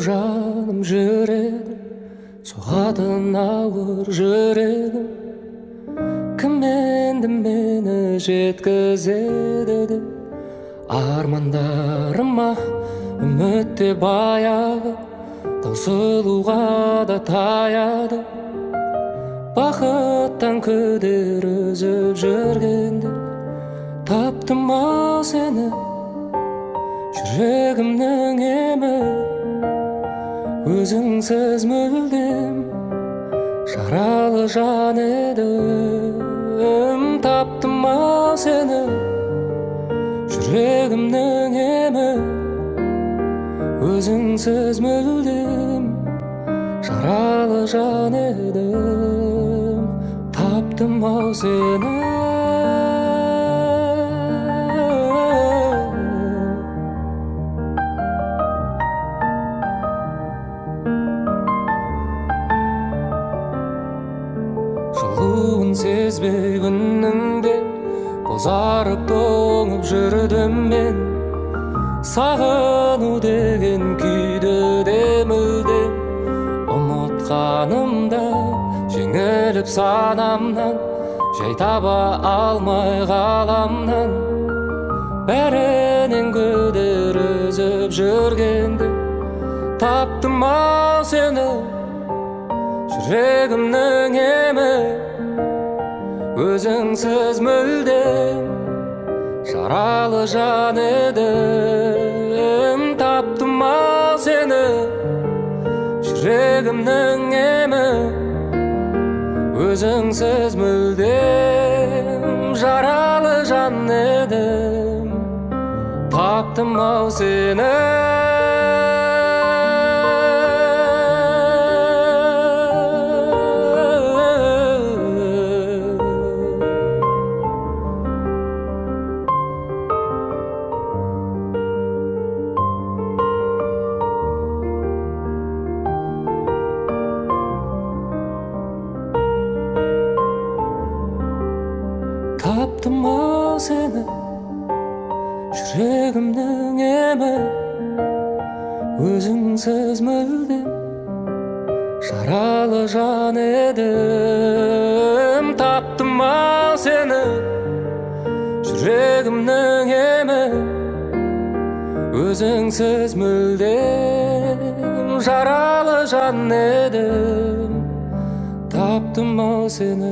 жаным жүрегім, соғатын ауыр жүрегім. Кім енді мені жеткізеді де, армандарыма үмітте баяғы, таусылуға да таяды. Бақыттан күдер үзіп жүргенде, таптым ау сені, жүрегімнің емі. Өзіңсіз мүлдем жаралы жан едім. Таптым ау сені, жүрегімнің емі. Өзіңсіз мүлдем жаралы жан едім. Таптым ау сені. Жылуын сезбей күнніңде бозарып тоңып жүрдім мен. Сағыну деген күйді де мүлдем ұмытқанымда, жеңіліп санамнан, жай таба алмай ғаламнан. Бәрінен күдер үзіп жүргенде, таптым ау сені, жүрегімнің емі. Өзіңсіз мүлдем жаралы жан едім. Таптым ау сені, жүрегімнің емі. Өзіңсіз мүлдем жаралы жан едім. Таптым ау сені. Таптым ау сені, жүрегімнің емі. Өзіңсіз мүлдем жаралы жан едім. Таптым ау сені, жүрегімнің емі. Өзіңсіз мүлдем жаралы жан едім. Таптым ау сені.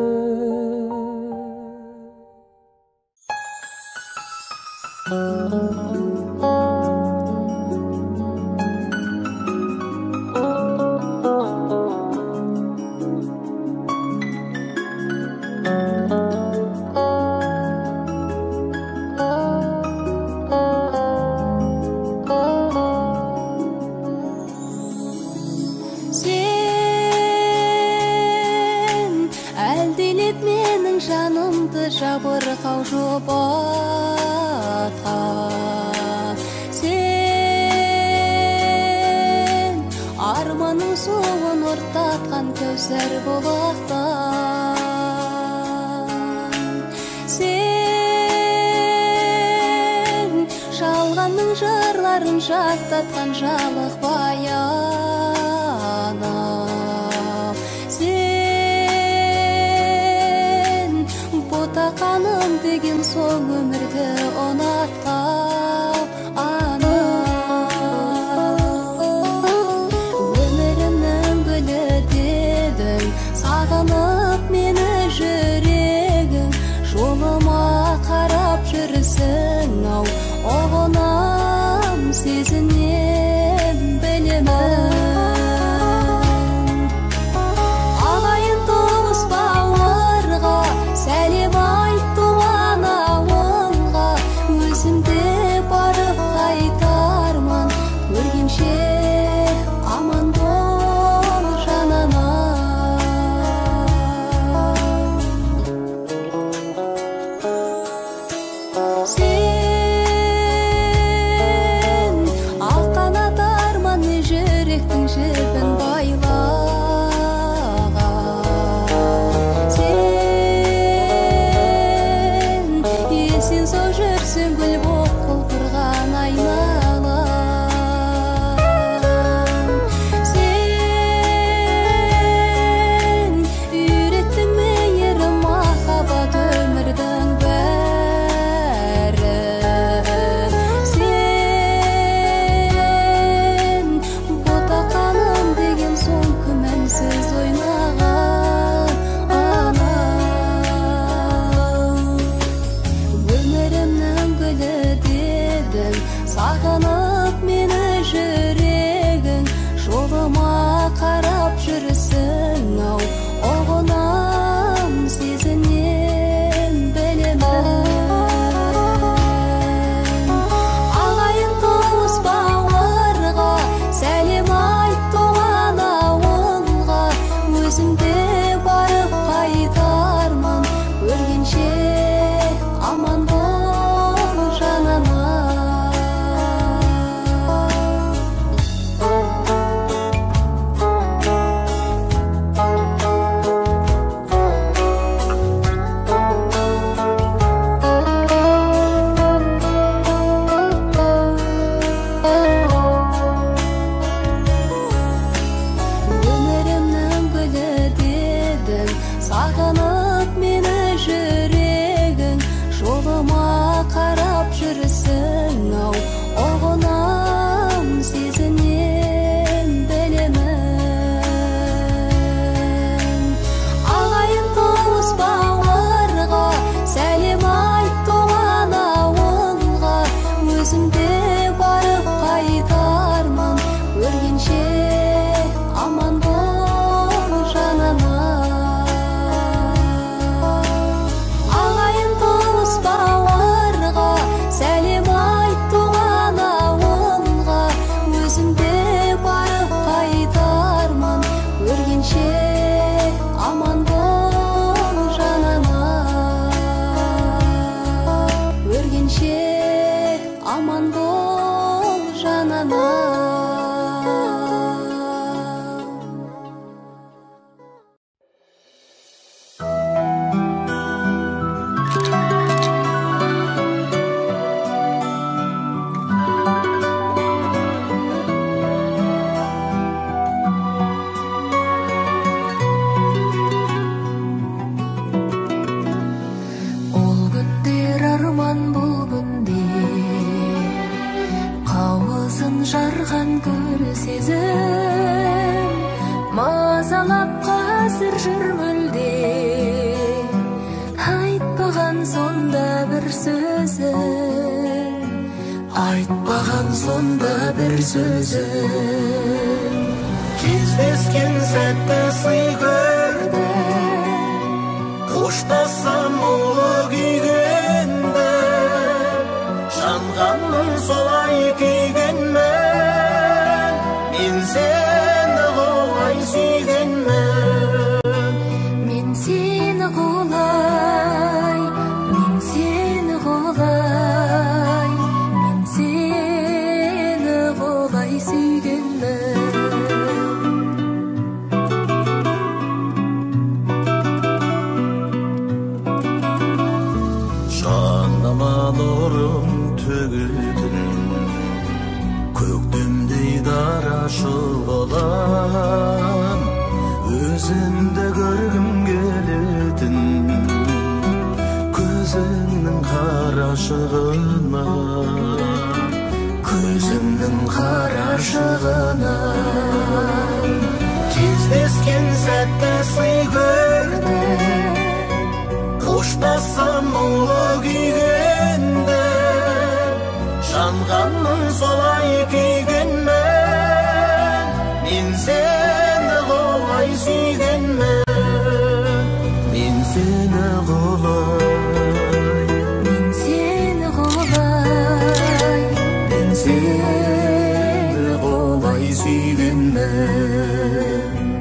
Сен әлдилеп менің жанымды жабырқау жұбатқан. Сен арманың суын ұрттатқан көсер бұлақтан. Сен жалғанның жырларын жаттатқан жалық баяна. Сен бұтақаным деген соң өмірді ұнатқан ана. Өмірімнің гүлі дедің, сағынып мені жүрегің. Жолыма қарап жүрсің ау, оғынам сезінем бе. жыр мүлде айтпаған сонда бір сөзін, айтпаған сонда бір сөзін. Кездескен сәтті сый көрді, қоштассам ұлы күйгенді, жанғанмын солай күйгенмін, мен сені қолай сүйгенмін. Мен сені қолай, мен сені қолай, мен сені қолай сүйгенмін. Нұрым төгетін көктемдей дара шұғылам, өзімді көргім келетін көзіңнің қарашығына, көзіңнің қарашығына. Кездескен сәтті сый көрді, қоштассам ұлы күйгенді, жанғанмын солай күйгенмін, мен сені қолай сүйгенмін. Мен сені қолай, мен сені қолай, мен сені қолай сүйгенмін.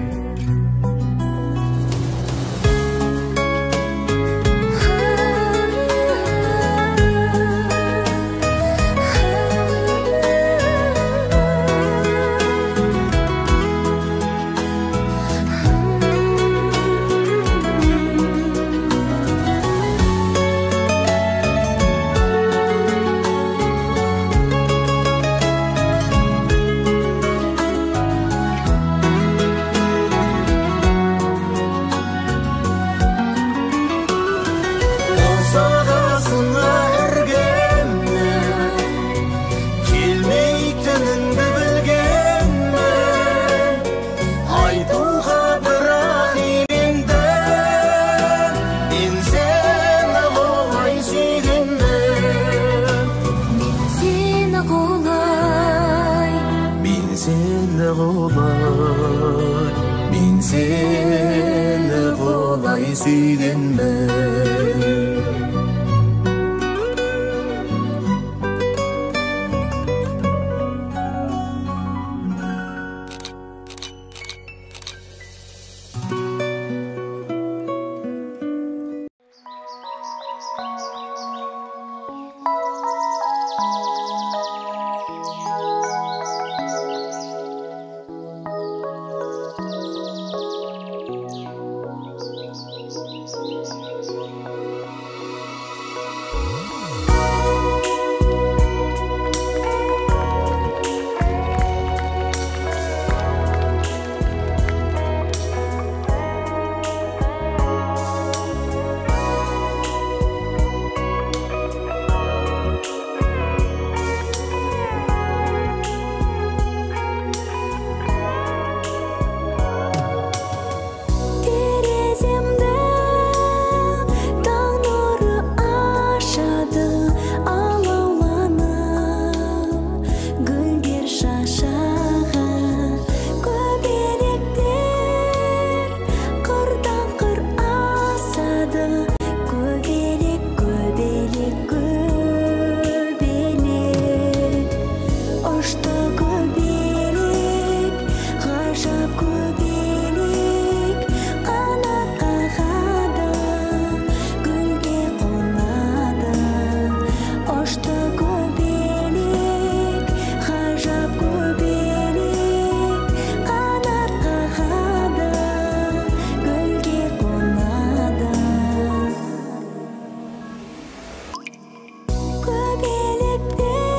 Мен сені қолай сүйгенмін.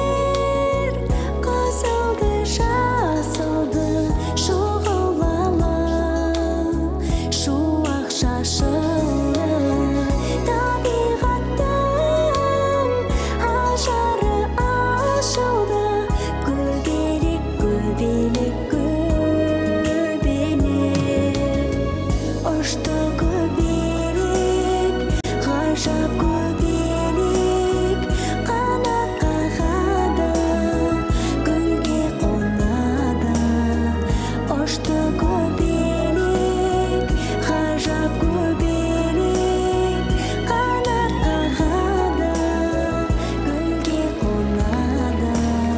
Көбелектер қосылды, жазылды, шұғылалар. Ошты көбелек, ғажап көбелек, қанат қағады, гүлге қонады.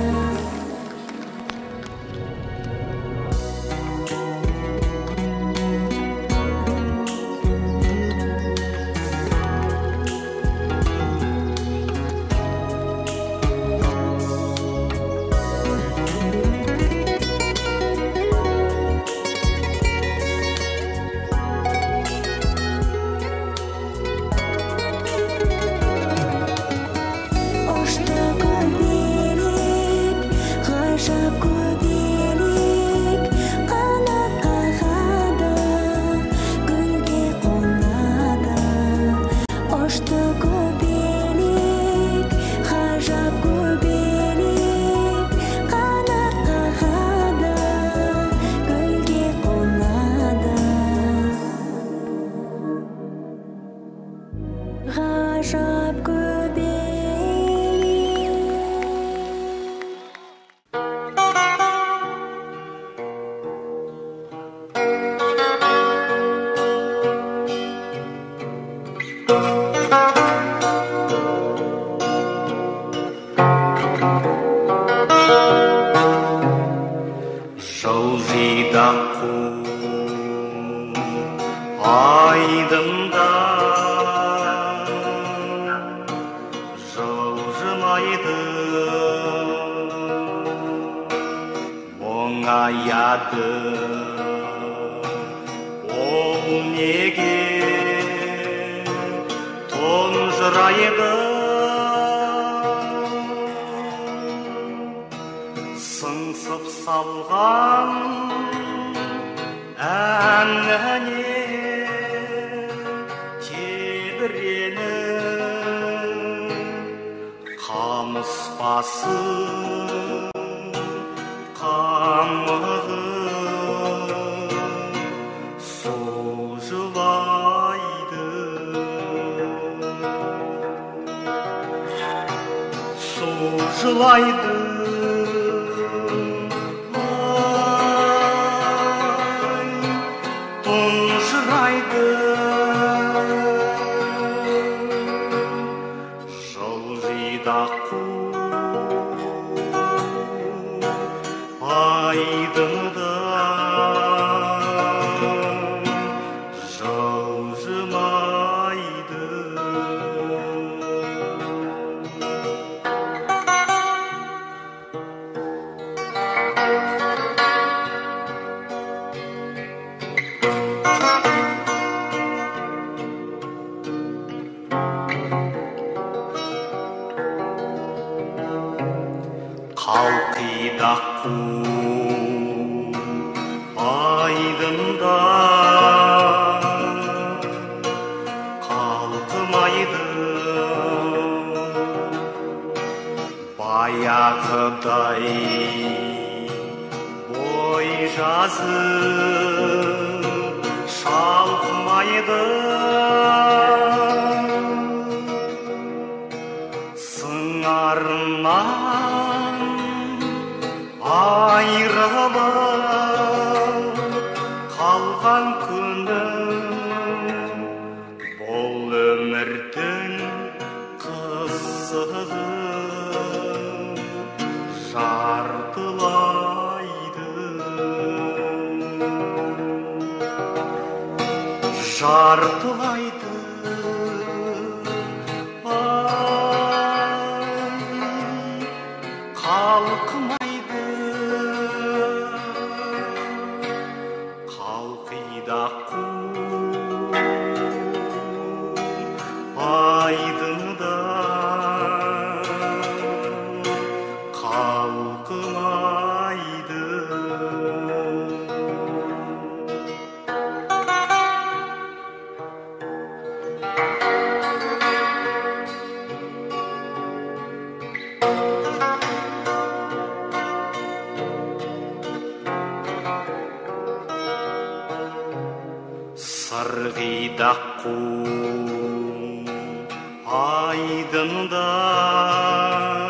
Ошты көбелек, ғажап көбелек, қанат қағады, гүлге қонады. Ошты көбелек, ғажап көбелек, қанат қағады, гүлге қонады. Ғажап көбелек. жылжиды қу айдында жылжымайды оңаяды ол неге тұнжырайды сыңсып салған әніне тебіреніп қамыспасы қамығы созылайды созылайды тұнжырайды жылжиды қу айдында жылжымайды қалқиды қу айдында қалқымайды баяғыдай бой жазып шалқымайды сыңарынан айрылып қалған күнім бұл өмірдің қызығы жартылайды жартылайды қалқымайды қалқиды қу айдында қалқымайды сырғиды қу айдында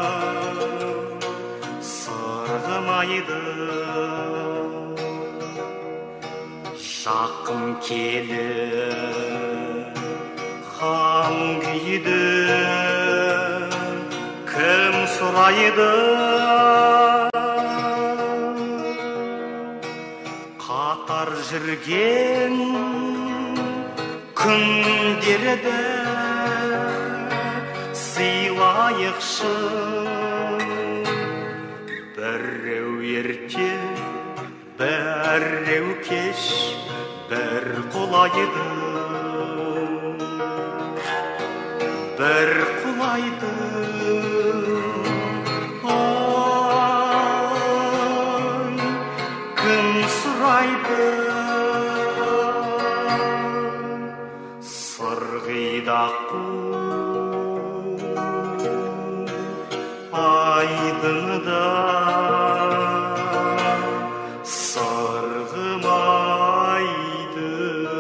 сырғымайды жақын келіп хан күйді кім сұрайды қатар жүрген күндерді сыйлайықшы біреу ерте біреу кеш бір құлайды бір құлайды кім сұрайды сырғидақу айдында сырғымайды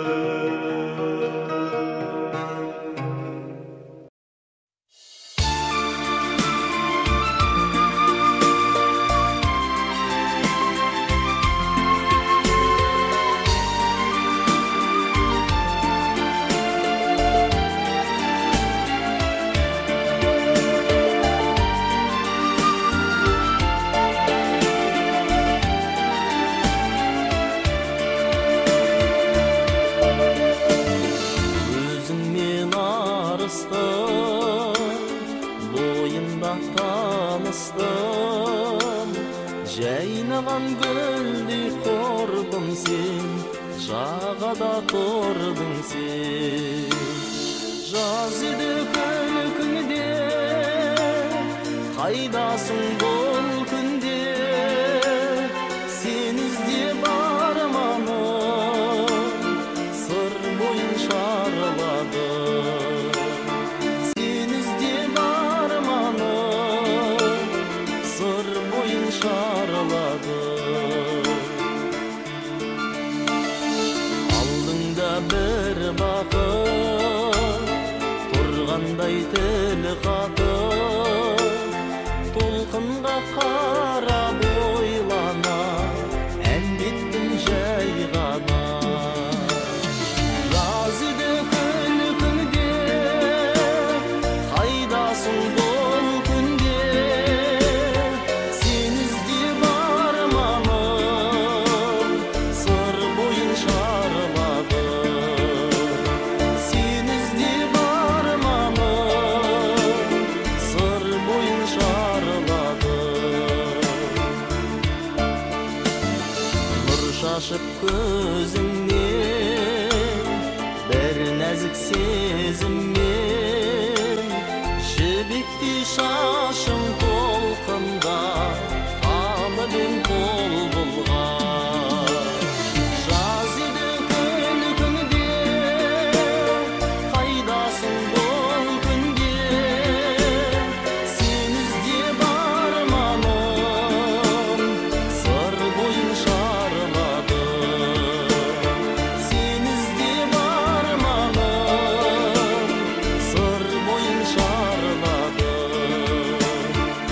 Жайнаған гүлдей қордың сен, жағада тұрдың сен. Жаз еді күнде, қайдасың бұл күнде, сен іздеп арманым, сыр бойын шарлады. Сен іздеп арманым, сыр бойын шарлады. Алдыңда бір бақыт, тұрғандай тіл қатып, толқынға қарап ойлана, әндеттім жай ғана. Жаз еді күнде, қайдасың бұл күнде, сен іздеп арманым, сыр бойын шарлады. Сен іздеп арманым, сыр бойын шарлады. Нұр шашып көзіңнен, бір нәзік сезіммен, жібектей шашым толқында, қалыбен қол бұлған. Жаз еді күнде, қайдасың бұл күнде, сен іздеп арманым, сыр бойын шарлады. Сен іздеп арманым, сыр бойын шарлады.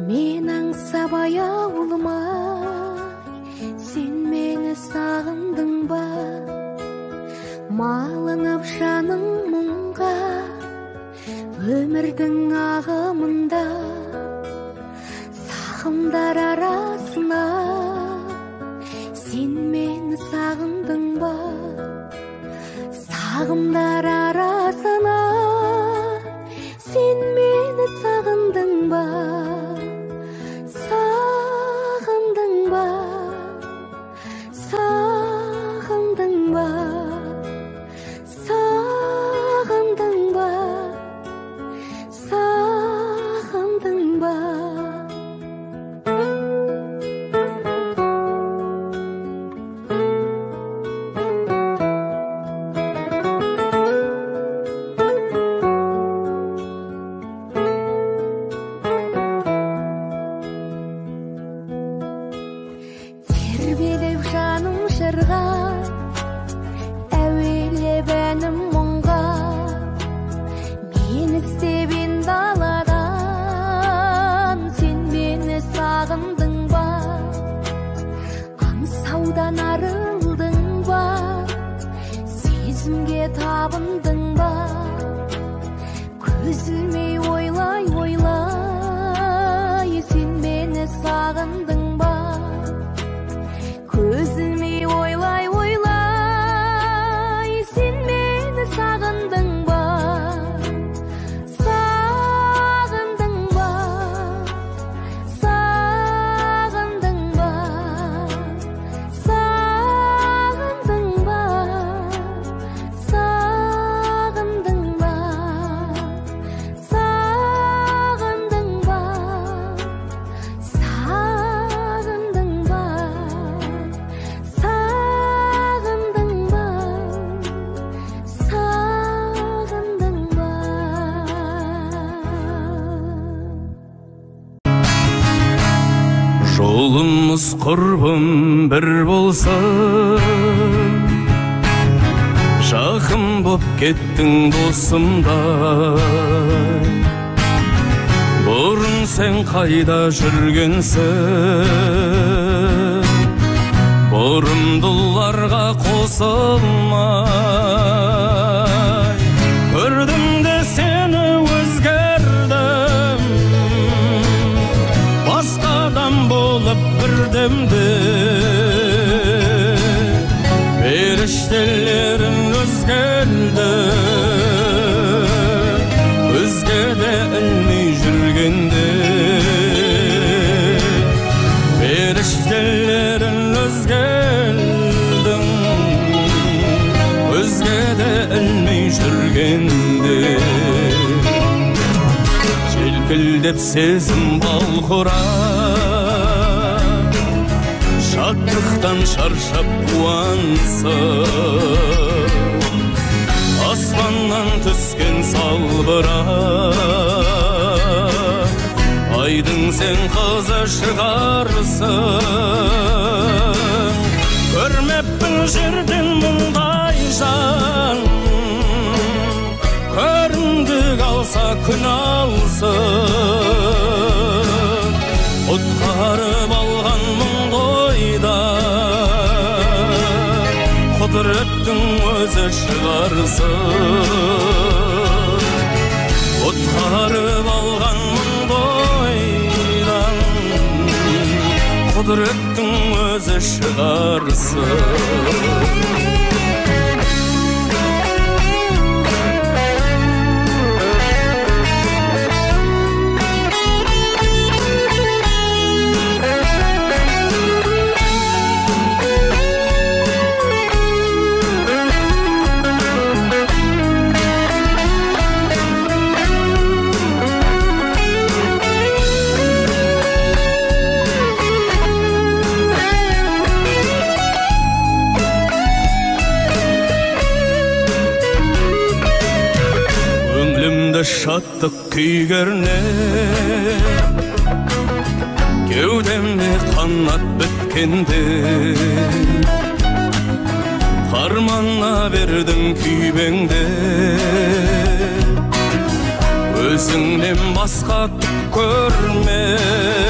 Мен аңсап аяулымай, сен мені сағындың ба? Малынып жаның мұңға, өмірдің ағымында, сағымдар арасына, сен мені сағындың ба? Сағымдар арасына, сен мені сағындың ба? Сағындың ба? Сағындың ба? Сағындың ба? Сағындың ба? Тербеліп жаным жырға, әуелеп әнім мұңға. Мен іздебен даладан, сен мені сағындың ба? Аңсаудан арылдың ба? Сезімге табындың ба? Көзілмей ойлай, сен мені сағындың ба? Көзілмей ойлай, сен мені сағындың ба? Сағындың ба? Сағындың ба? Сағындың ба? Сағындың ба? Сағындың ба? Сағындың ба? Сағындың ба? Сағындың ба? Жолымыз құрбым бір болсын, жақын боп кеттің досымдай. Бұрын сен қайда жүргенсің, бұрымдыларға қосылмай. Көрдім де сені өзгердім, басқа адам болып бірдемде. Періштелерің өзгерді, өзге де ілмей жүргенде. Періштелерің өзгердің, өзге де ілмей жүргенде. Желкілдеп сезім балқұрап, шаттықтан шаршап қуансып, аспаннан түскен салбырап, айдың сен қызы шығарсың. Көрмеппін жерден мұндай жан, көрімдік алса күн алсын. Құтқарып алған мұңды ойда, құдіреттің өзі шығарсын. Құтқарып алған мұңды ойдан, құдіреттің өзі шығарсын. Şаттық күйгерне, кеудемде қанат біткенде. Қармана бердің күйбеңде, өзіңнен басқа түк көрме.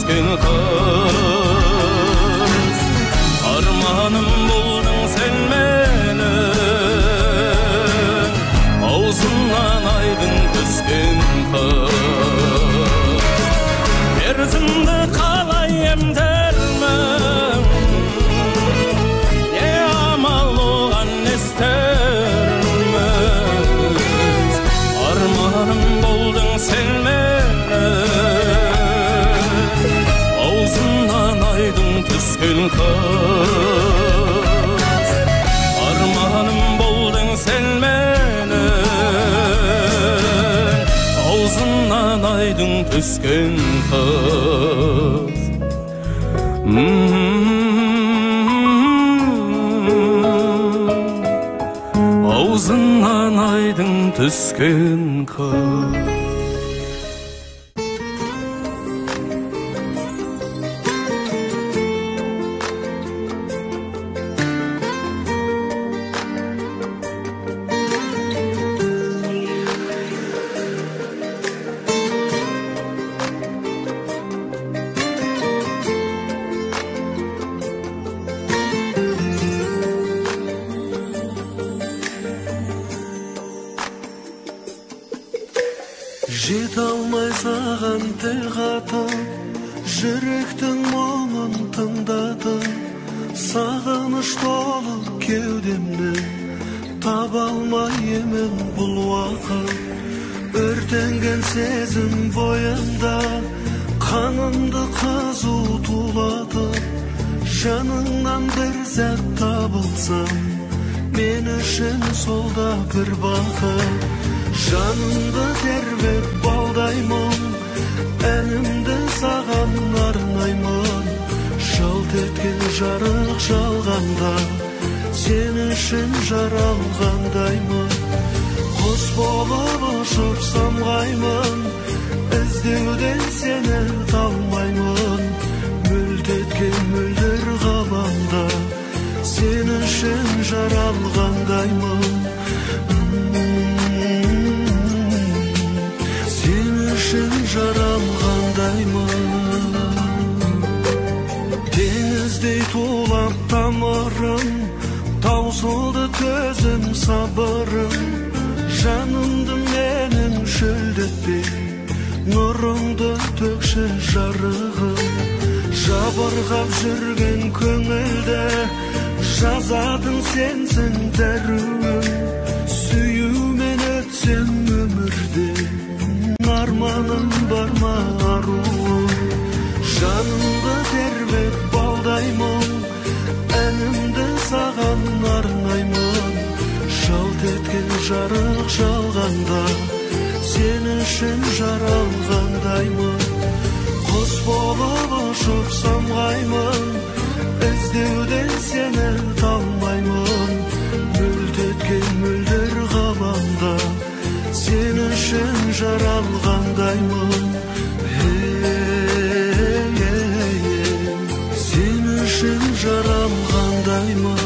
түскен қыз. Арманым болдың сен менің, аузымнан айдың түскен қыз. Мерзімді қалай емдермін, не амал оған естерміз. Арманым болдың сен менің, аузымнан айдың түскен қыз. Арманым болдың сен менің, аузымнан айдың түскен қыз. Аузымнан айдың түскен қыз. Жете алмай саған тіл қатып, жүректің мұңын тыңдатып, сағыныш толы кеудемді таба алмай емен бұл уақыт. Өртенген сезім бойымда қанымды қызу тулатып, жаныңнан бір сәт табылсам, мен үшін сол да бір бақыт. Жанымды тербеп балдаймын, әнімді саған арнаймын. Жалт еткен жарық жалғанда, сен үшін жаралғандаймын. Құс болып ұшып самғаймын, іздеуден сені талмаймын. Мүлт еткен мөлдір ғаламда, сен үшін жаралғандаймын. Жаралғандаймын. Теңіздей тулап тамырым, таусылды төзім сабырым. Жанымды менің шөлдетпей, нұрыңды төкші жарығым. Жабырғап жүрген көңілді, жазатын сенсің дәруім. Сүюмен өтсем өмірде, арманым бар ма аруым. Жанымды тербеп балдаймын, әнімді саған арнаймын. Жалт еткен жарық жалғанда, сен үшін жаралғандаймын. Құс болып ұшып самғаймын, іздеуден сені талмаймын. Мүлт еткен мөлдір ғаламда, сен үшін жаралғандаймын. Сен үшін жаралғандаймын.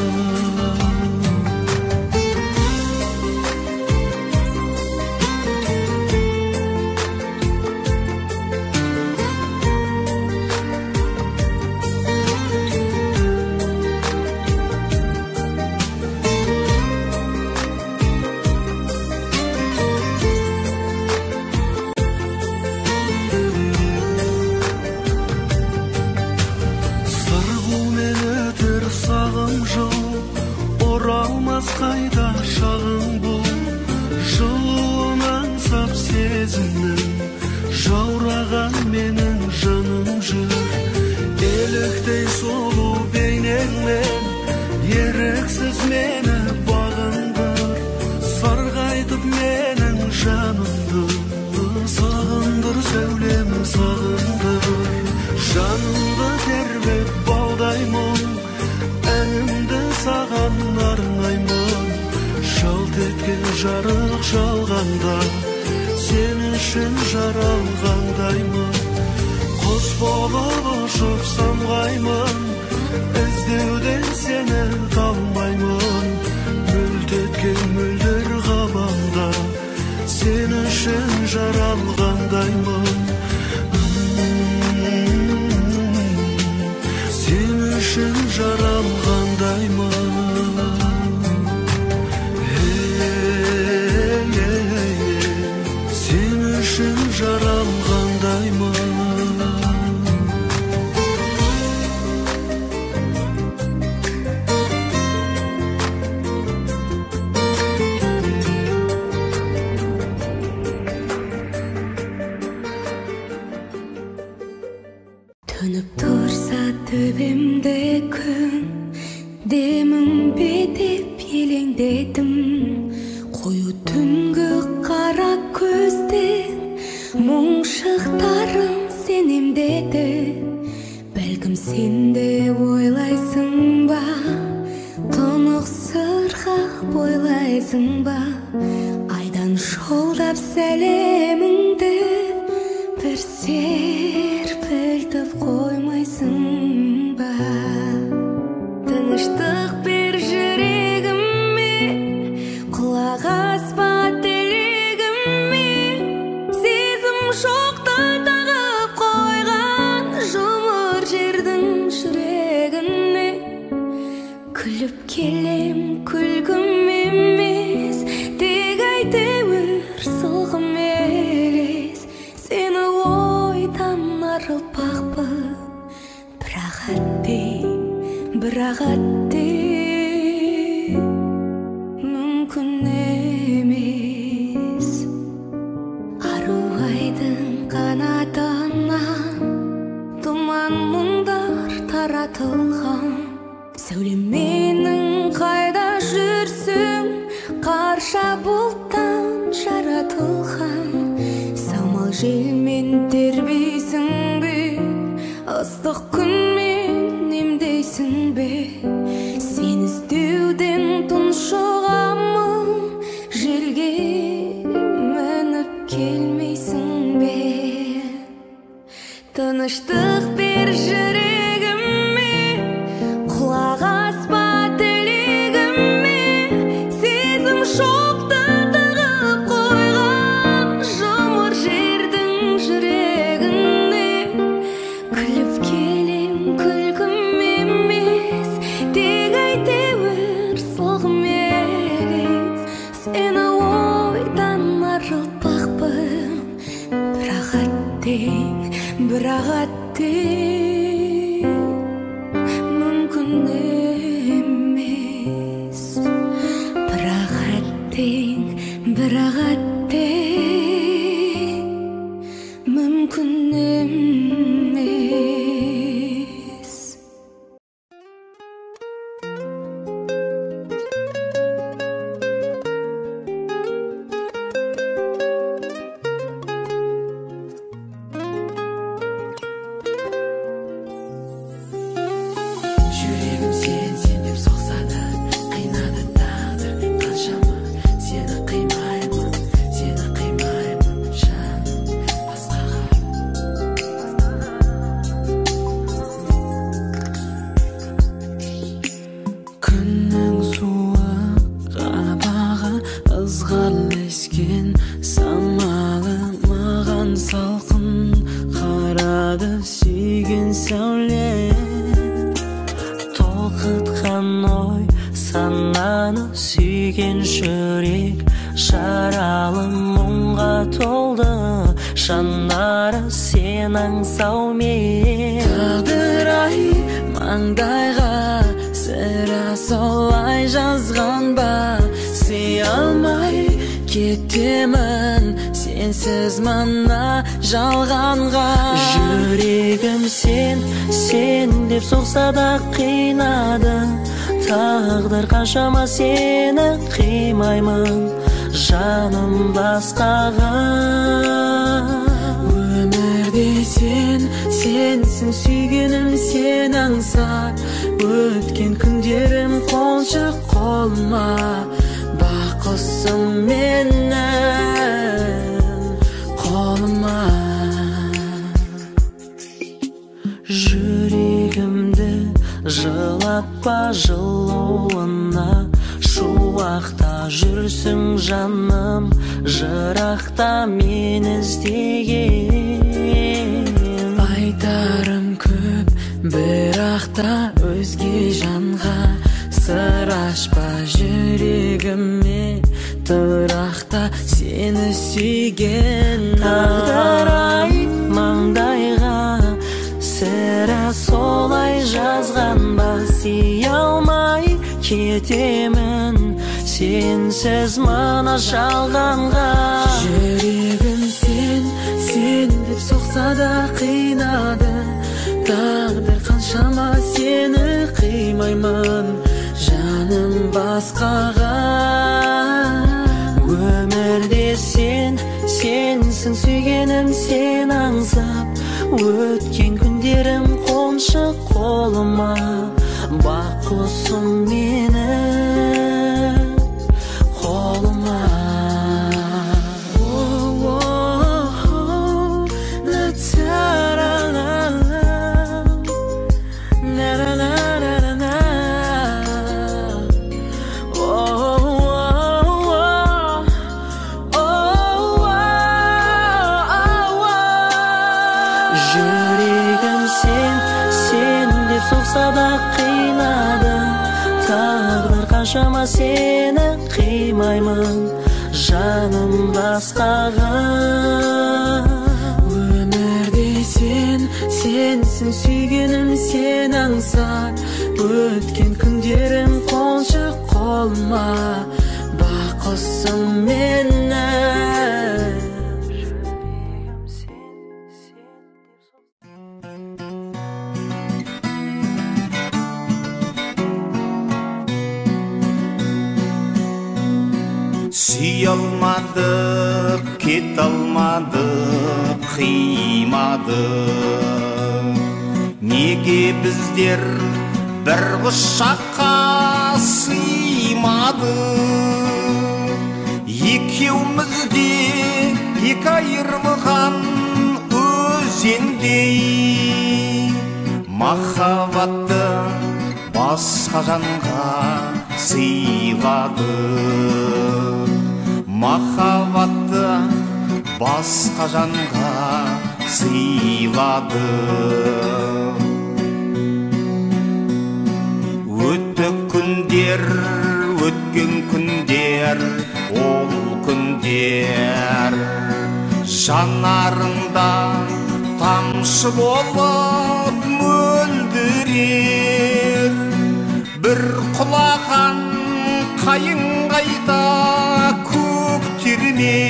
Қайда шағың бұл, жылуын аңсап сезімнің, жаураған менің жаным жүр. Еліктей сұлу бейнеңмен, еріксіз мені бағындыр. Сарғайтып менің жанымды, сағындыр сәулем сағындыр. Жанымды тербеп балдаймын, әнімді саған арнаймын. Жалт еткен жарық жалғанда, сен үшін жаралғандаймын. Құс болып ұшып самғаймын, іздеуден сені талмаймын. Мүлт еткен мөлдір ғаламда, сен үшін жаралғандаймын. үшін жаралғандаймын. Сен үшін жаралғандаймын. Төніп тұрса төбемде күн, демің бетеп елеңдедім. Қою түнгі қара көзден мұңшықтарым сенемдеді. Бәлкім сен де ойлайсың ба, тұнық сырға бойлайсың ба? Айдан жолдап сәлеміңді бір серпілтіп қоймайсың ба? Тыныштық бер жүрегіме, құлақ аспа тілегіме. Сезім шоқты тағып қойған жұмыр жердің жүрегіне. Күліп келем күлкім емес, тек әйтеуір сылғым елес. Сені ойдан арылпақпын, бірақ әтте мүмкін емес. Ару айдың қанатынан тұман мұңдар таратылған. Сәулем менің қайда жүрсің, қарша бұлттан жаратылған. Самал желмен тербейсің бе, ыстық күнмен емдейсің бе? Сен іздеуден тұншығамын, желге мініп келмейсің бе? Тыныштық бер жүрегіме, құлақ аспа тілегіме. Сезім шоқты тығып қойған жұмыр жердің жүрегіне. Күліп келем күлкім емес, тек әйтеуір сылғым елес. Сені ойдан арылпақпын, бірақ әтте мүмкін емес. Бірақ әтте мүмкін емес. Жүрегім сен деп соқса да, қинады тағдыр қаншама. Сені қимаймын жаным басқаға. Күннің суық қабағы ызғарлескен, самалы маған салқын қарады. Сүйген сәуле толқытқан ой сананы, сүйген жүрек жаралы мұңға толды. Жанары сен аңсаумен, тағдыр-ай маңдайға сірә солай жазған ба? Сүй алмай кетемін сенсіз мына жалғанға. Жүрегім сен деп соқса да қинады тағдыр қаншама. Сені қимаймын жаным басқаға. Өмірде сенсің сүйгенім, сен аңсап өткен күндерім қолшық қолыма. Бақ құсым менің қолыма. Жүрегімді жылатпа жылуына, шуақта жүрсің жаным, жырақта мен іздеген. Айтарым көп, бірақ та өзге жанға сыр ашпа жүрегіме тұрақта сені сүйген тағдыр ай маңдайға сірә солай жазған ба сүйе алмай кетемін сенсіз мына жалғанға жүрегім сен деп соқса да қинады тағдыр қаншама сені қимаймын жаным басқаға өмірде сенсің сүйгенім сен аңсап өткен күндерім қоншы қолыма бақ құсым мені қолыма қаншама сені қимаймын жаным басқаға өмірде сенсің сүйгенім сен аңсап өткен күндерім қоншы қолыма бақ құсым мені Сүй алмадық, кет алмадық, қимадық. Неге біздер бір құшаққа сыймадық? Екеумізде екі айырылған өзендей махаббатты басқа жанға сыйладық. Махаббатты басқа жанға сыйладық. Өткен күндер, ол күндер жанарында тамшы болып мөлдірер. Бір құлаған қайың қайда көктерме,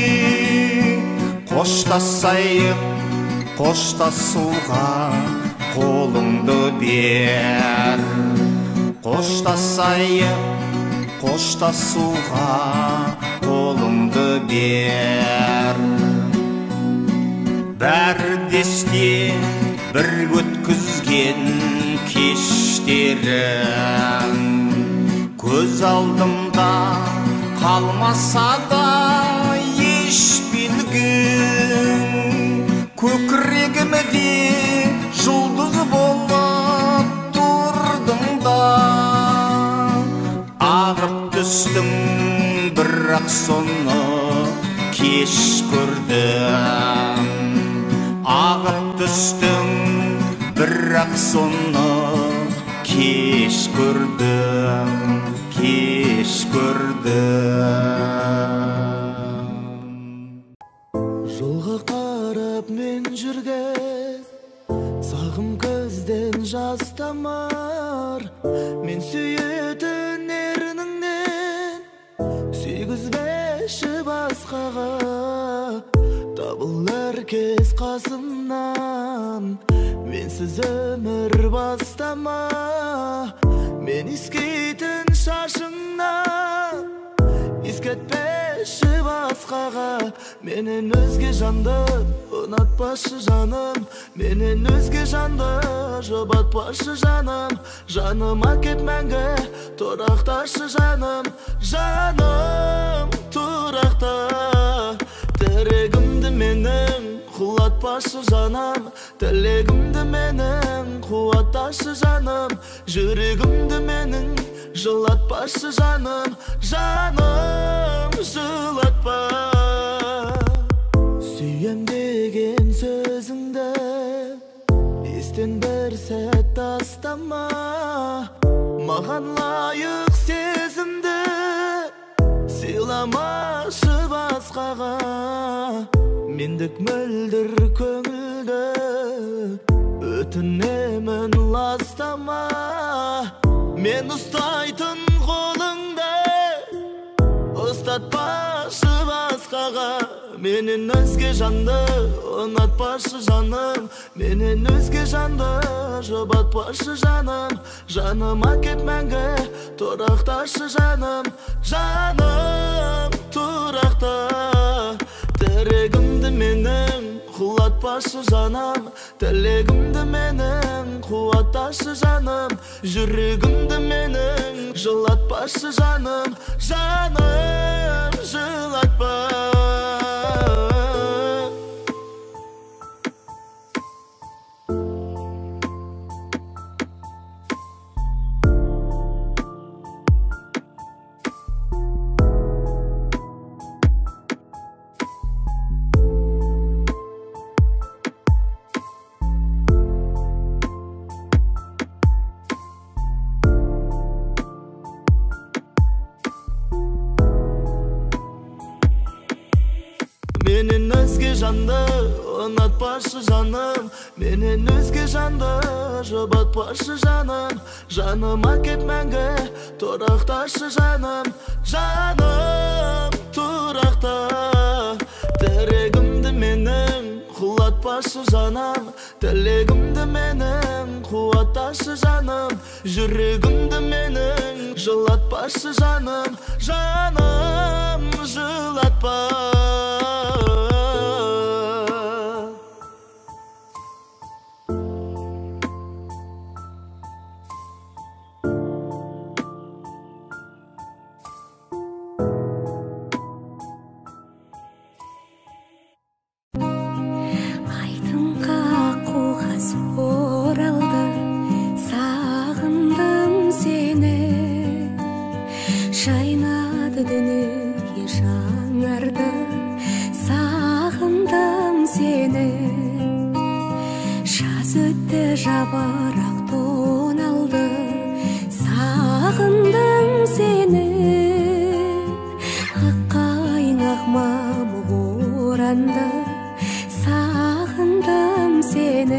қоштасайық, қоштасуға қолыңды бер. Қоштасайық, қоштасуға қолыңды бер. Бәрі десте бір өткізген кештерім көз алдымда қалмаса да еш белгім. Көкірегімде жұлдыз болып тұрдың да ағып түстің, бірақ соны кеш көрдім. Ағып түстің, бірақ соны кеш көрдім, кеш көрдім. Жолға қарап мен жүрген сағым көзден жас тамар. Мен сүйетін ерніңнен сүйгізбеші басқаға. Табылар кез қасымнан менсіз өмір бастама. Мен искейтін шашыңнан искетпеші басқаға. Менен өзге жанды ұнатпашы жаным, менен өзге жанды жұбатпашы жаным. Жаныма кеп мәңгі тұрақташы жаным, жаным тұрақта. Тірегімді менің құлатпашы жаным, тілегімді менің қуатташы жаным. Жүрегімді менің жылатпашы жаным, жаным жылатпа. Сүйем деген сөзіңді естен бір сәт тастама. маған лайық сезімді сыйламашы басқаға мендік мөлдір көңілді өтінемін ластама мен ұстайтын қолыңды ұстатпашы басқаға менен өзге жанды ұнатпашы жаным менен өзге жанды жұбатпашы жаным жаныма кеп мәңгі тұрақташы жаным жаным тұрақта тірегімді менің құлатпашы жаным тілегімді менің қуатташы жаным жүрегімді менің жылатпашы жаным жаным жылатпа менен өзге жанды ұнатпашы жаным менен өзге жанды жұбатпашы жаным жаныма кеп мәңгі тұрақташы жаным жаным тұрақта тірегімді менің құлатпашы жаным тілегімді менің қуатташы жаным жүрегімді менің жылатпашы жаным жаным жылатпа жапырақ тоналды сағындым сені аққайың ақмамық оранды сағындым сені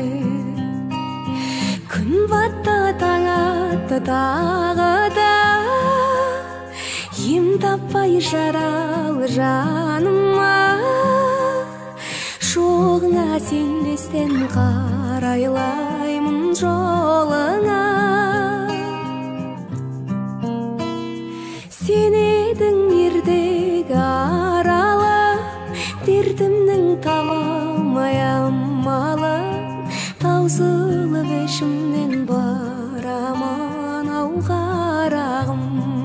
күн батты таң атты тағы да ем таппай жаралы жаныма жоғыңа сенбестен қарайлаймын жолыңа сен едің ердегі аралым дертімнің табалмай амалым таусылып ішімнен барамын ау қарағым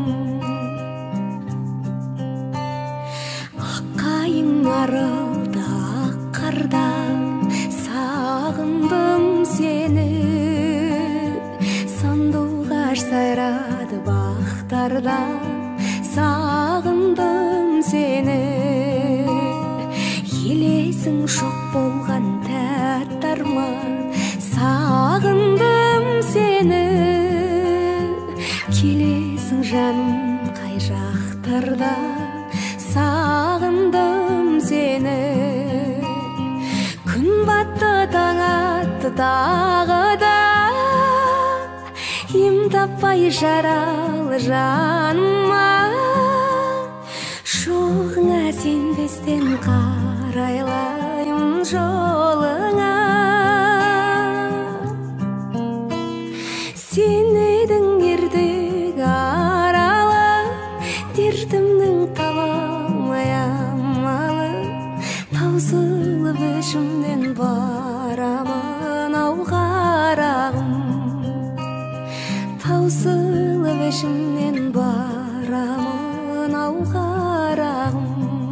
аққайың арылды ақ қардан сағындым сені сандуғаш сайрады бақтарда сағындым сені елесің жоқ болған тәтті арман сағындым сені келесің жаным қай жақтарда сағындым сені күн батты таң атты тағы да ем таппай жаралы жаныма жоғыңа сенбестен қарайлаймын жолыңа сен едің ердегі аралым дертімнің табалмай амалым таусылып ішімнен барамын ау қарағым таусылып ішімнен барамын ау қарағым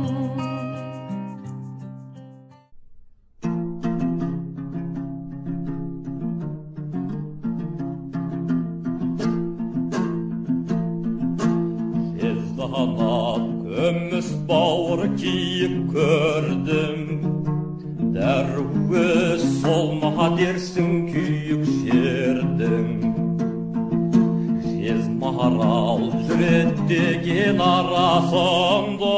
Көміс бауыр киіп көрдім дәруіз солма дерсің күйік жердің деген арасында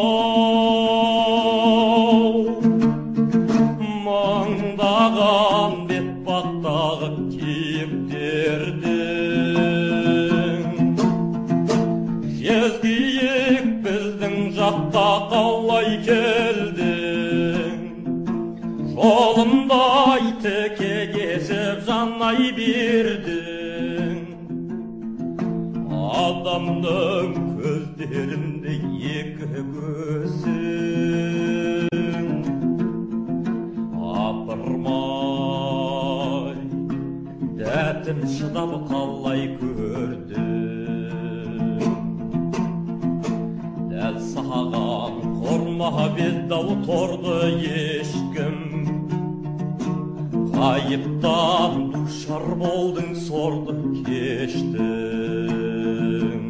маңдаған бетпақтағы киіктердің жезгиік біздің жаққа қалай келдің жолындай теке кесіп жанай бердің адамның көздерінде екі көзің апырмай дәтім шыдап қалай көрдім дәл саған құрмабет дау торды ешкім ғайыптан душар болдың сорды кештің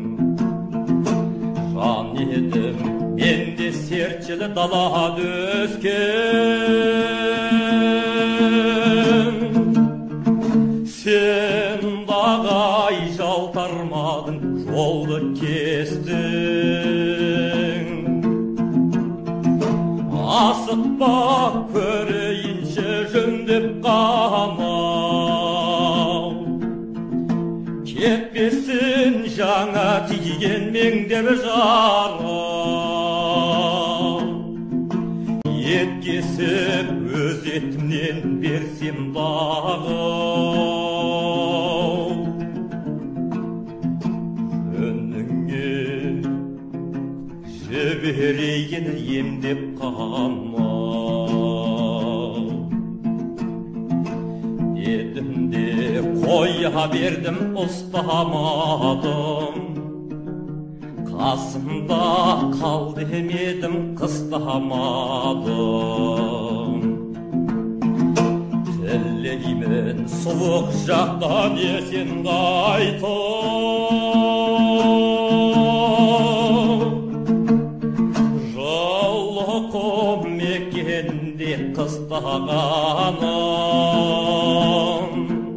жан едім мен де серчілі далада өскен сен дағай жалтармадың жолды кестің асықпа көрейінші жөндеп қамал кетпесін жаңа тиген меңдер жара ет кесіп өз етімнен берсем дағы жөніңе жіберейін емдеп қамал дедім де қоя бердім ұстамадым қасымда қал демедім қыстамадым тілеймін суық жақтан есен қайтып жылы құм мекенде қыстағаным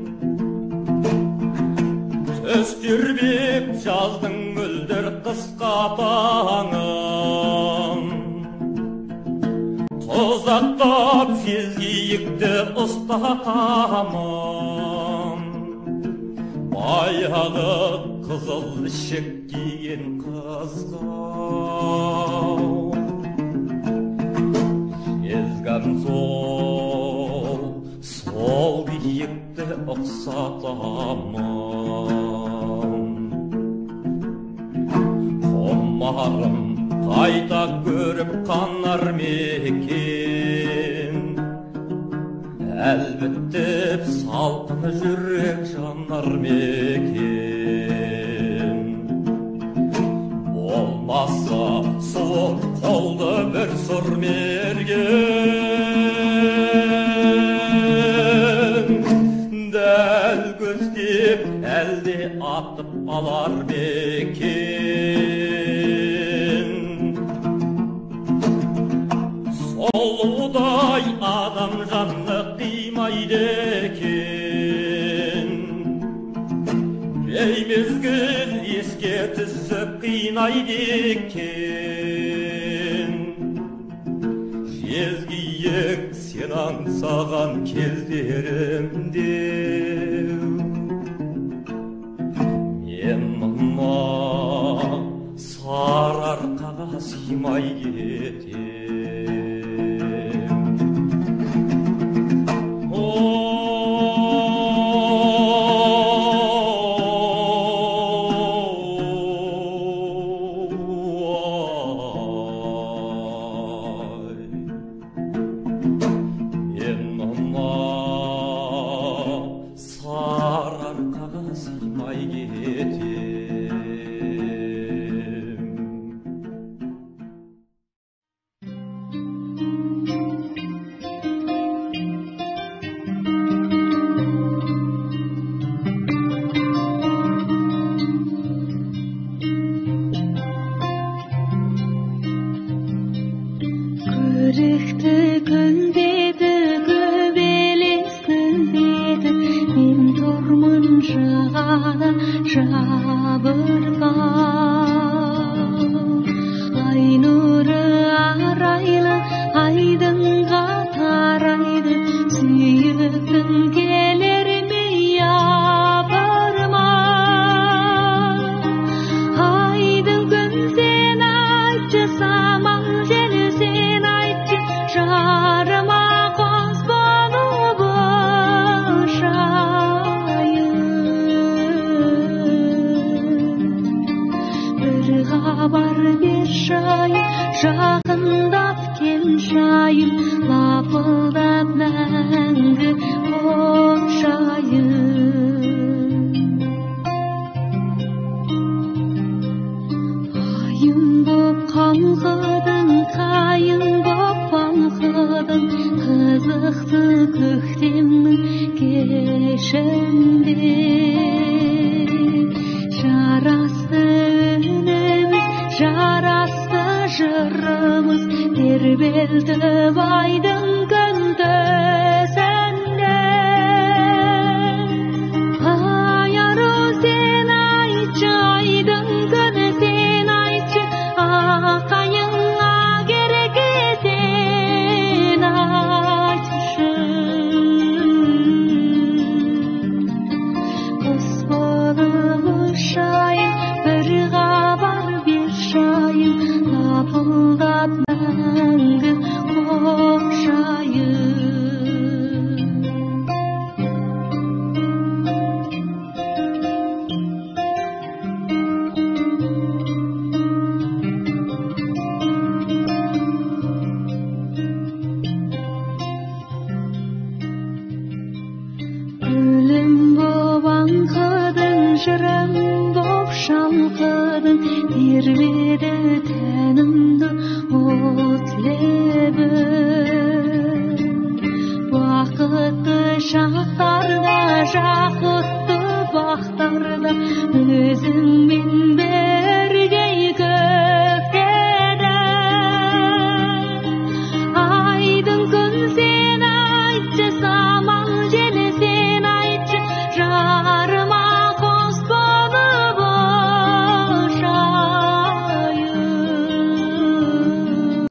төстірбеп жаздың мөлдір қысқа таңын тұзақтап жезгиікті ұстатамын баяғы қызыл ішік киген қызға жезган сол киікті ұқсатамын құмарым қайта көріп қанар мекен әлбіттеп салқын жүрек жанар мекен болмаса суық қолды бір сұр мерген дәл көздеп әлде атып алар мекен солудай адам жанны қимайды екен беймезгіл еске түсіп қинайды екен жезгиік сен аңсаған кездерімде мен мына сарыарқаға сыймай кетем içimde Жарасты үніміз, жарасты жырымыз тербелтіп айдың күнтізінде Айару сен айтшы, айдың күні сен айтшы Ақайыңа керек сен айтшы Құс болып ұшайын, бір хабар бер шайын Лапылдап мәңгі қошайын Өлім боп аңқыдың, жырым боп шалқыдың Тербеді тәнімді от лебі Бақытты шақтарда, жақұтты бақтарда Өзіңмен бірге көктеді Айдың күн сен айтшы, самал желі сен айтшы Жарыма қос болып ұшайын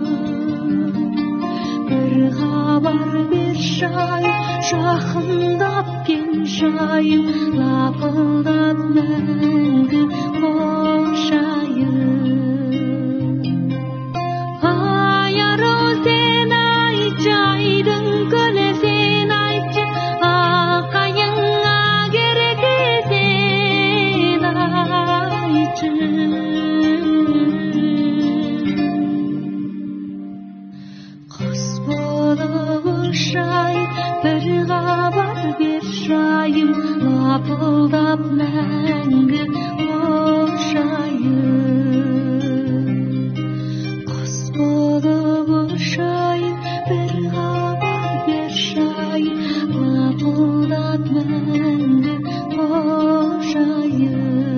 Бір хабар бер шайын, жақындап кел шайын Лапылдап мәңгі қошайын Айару сен айтшы, айдың күні сен айтшы Ақайыңа керек сен айтшы Құс болып ұшайын, бір хабар бер шайын Лапылдап мәңгі қошайын Құс болып ұшайын, бір хабар бер шайын Лапылдап мәңгі қошайын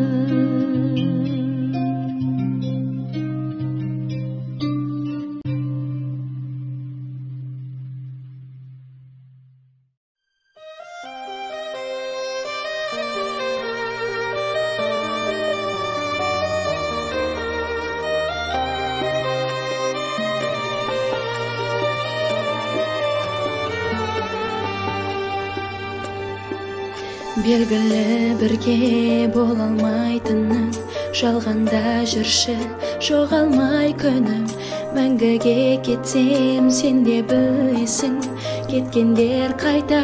Белгілі бірге бола алмайтының Жалғанда жүрші, жоғалмай күнім Мәңгіге кетсем, сен де білесің Кеткендер қайта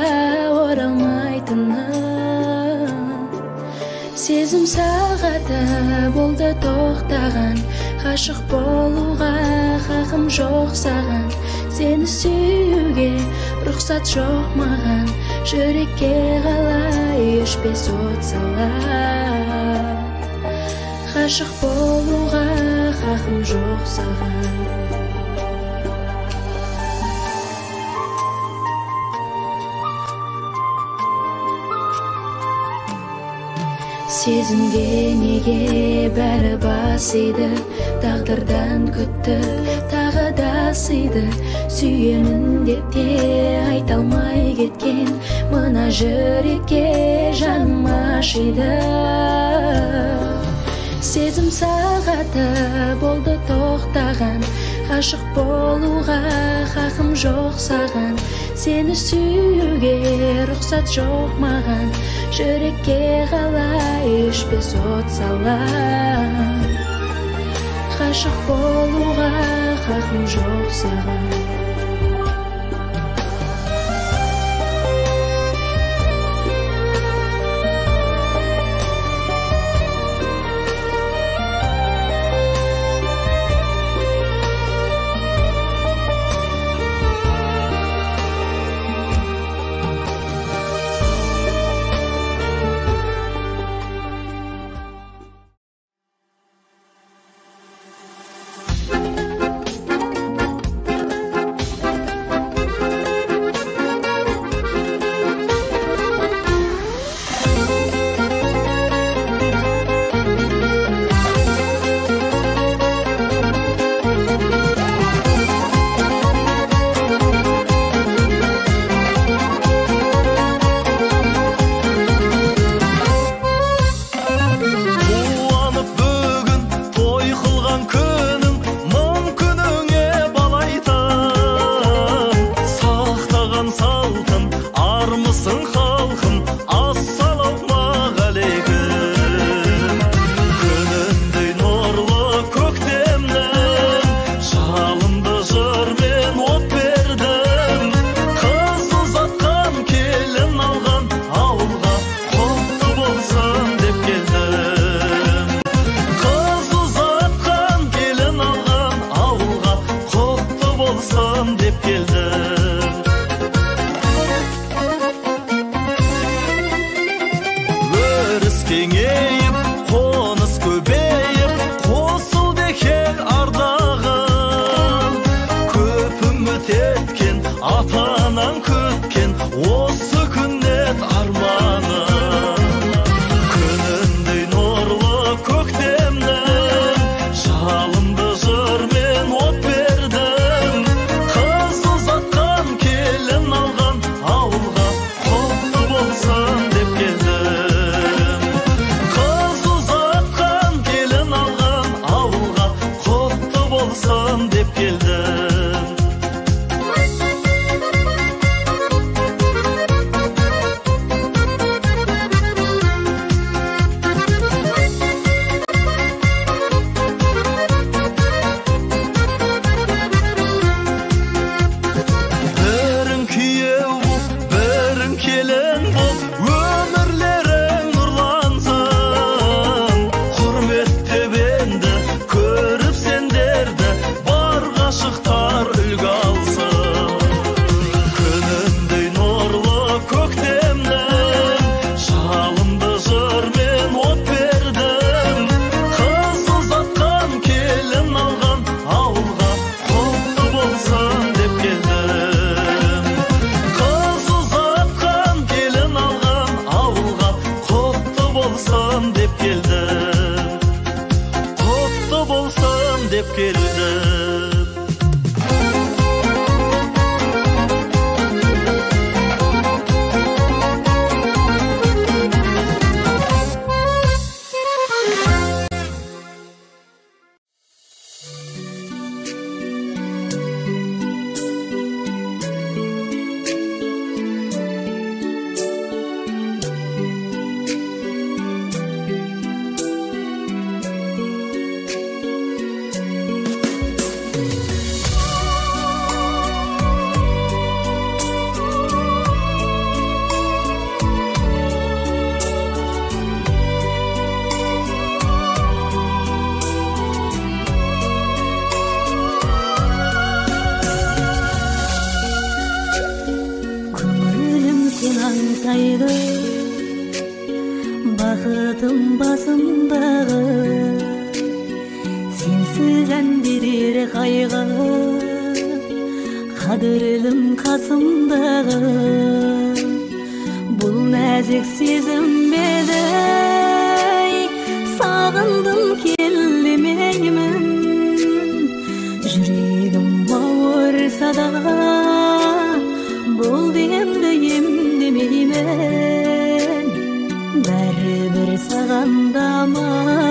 оралмайтының Сезім сағаты болды тоқтаған Ғашық болуға хақым жоқ саған Сені сүюге рұқсат жоқ маған Жүрекке қалай өшпес от сала Ғашық болуға хақым жоқ саған Сезімге неге бәрі басиды Тағдырдан күтті, тағы да сыйды Сүйемін деп те айта алмай кеткен Мына жүрекке жаным ашиды Сезім сағаты болды тоқтаған Ғашық болуға хақым жоқ саған Сені сүюге рұқсат жоқ маған Жүрекке қалай өшпес от сала Ғашық болуға хақым жоқ саған ата-анаң күткен осы күннет арманы. Күніндей нұрлы көктемнің жалынды жырмен от бердің. Қыз ұзатқан келін алған ауылға құтты болсын деп келдім. Қыз ұзатқан келін алған ауылға құтты болсын деп келдім. Бірің күйеу боп, бірің келін боп, өмірлерің нұрлансын. Құрметтеп енді көріп сендерді, бар ғашықтар үлгі алсын. Күніндей нұрлы көктемнің жалынды жырмен от бердің. Қыз ұзатқан келін алған ауылға құтты болсын деп келдім. Қыз ұзатқан келін алған ауылға құтты болсын деп келдім. Құтты болсын деп келдім. Көңілім сен аңсайды, бақытым басымдағы. Сенсіз ән берер қайғы, қадірлім қасымдағы. Бұл нәзік сезім еді, сағындым келмеймін. Жүрегім ауырса да, бұл демді емдемеймін. Бәрібір сағандама,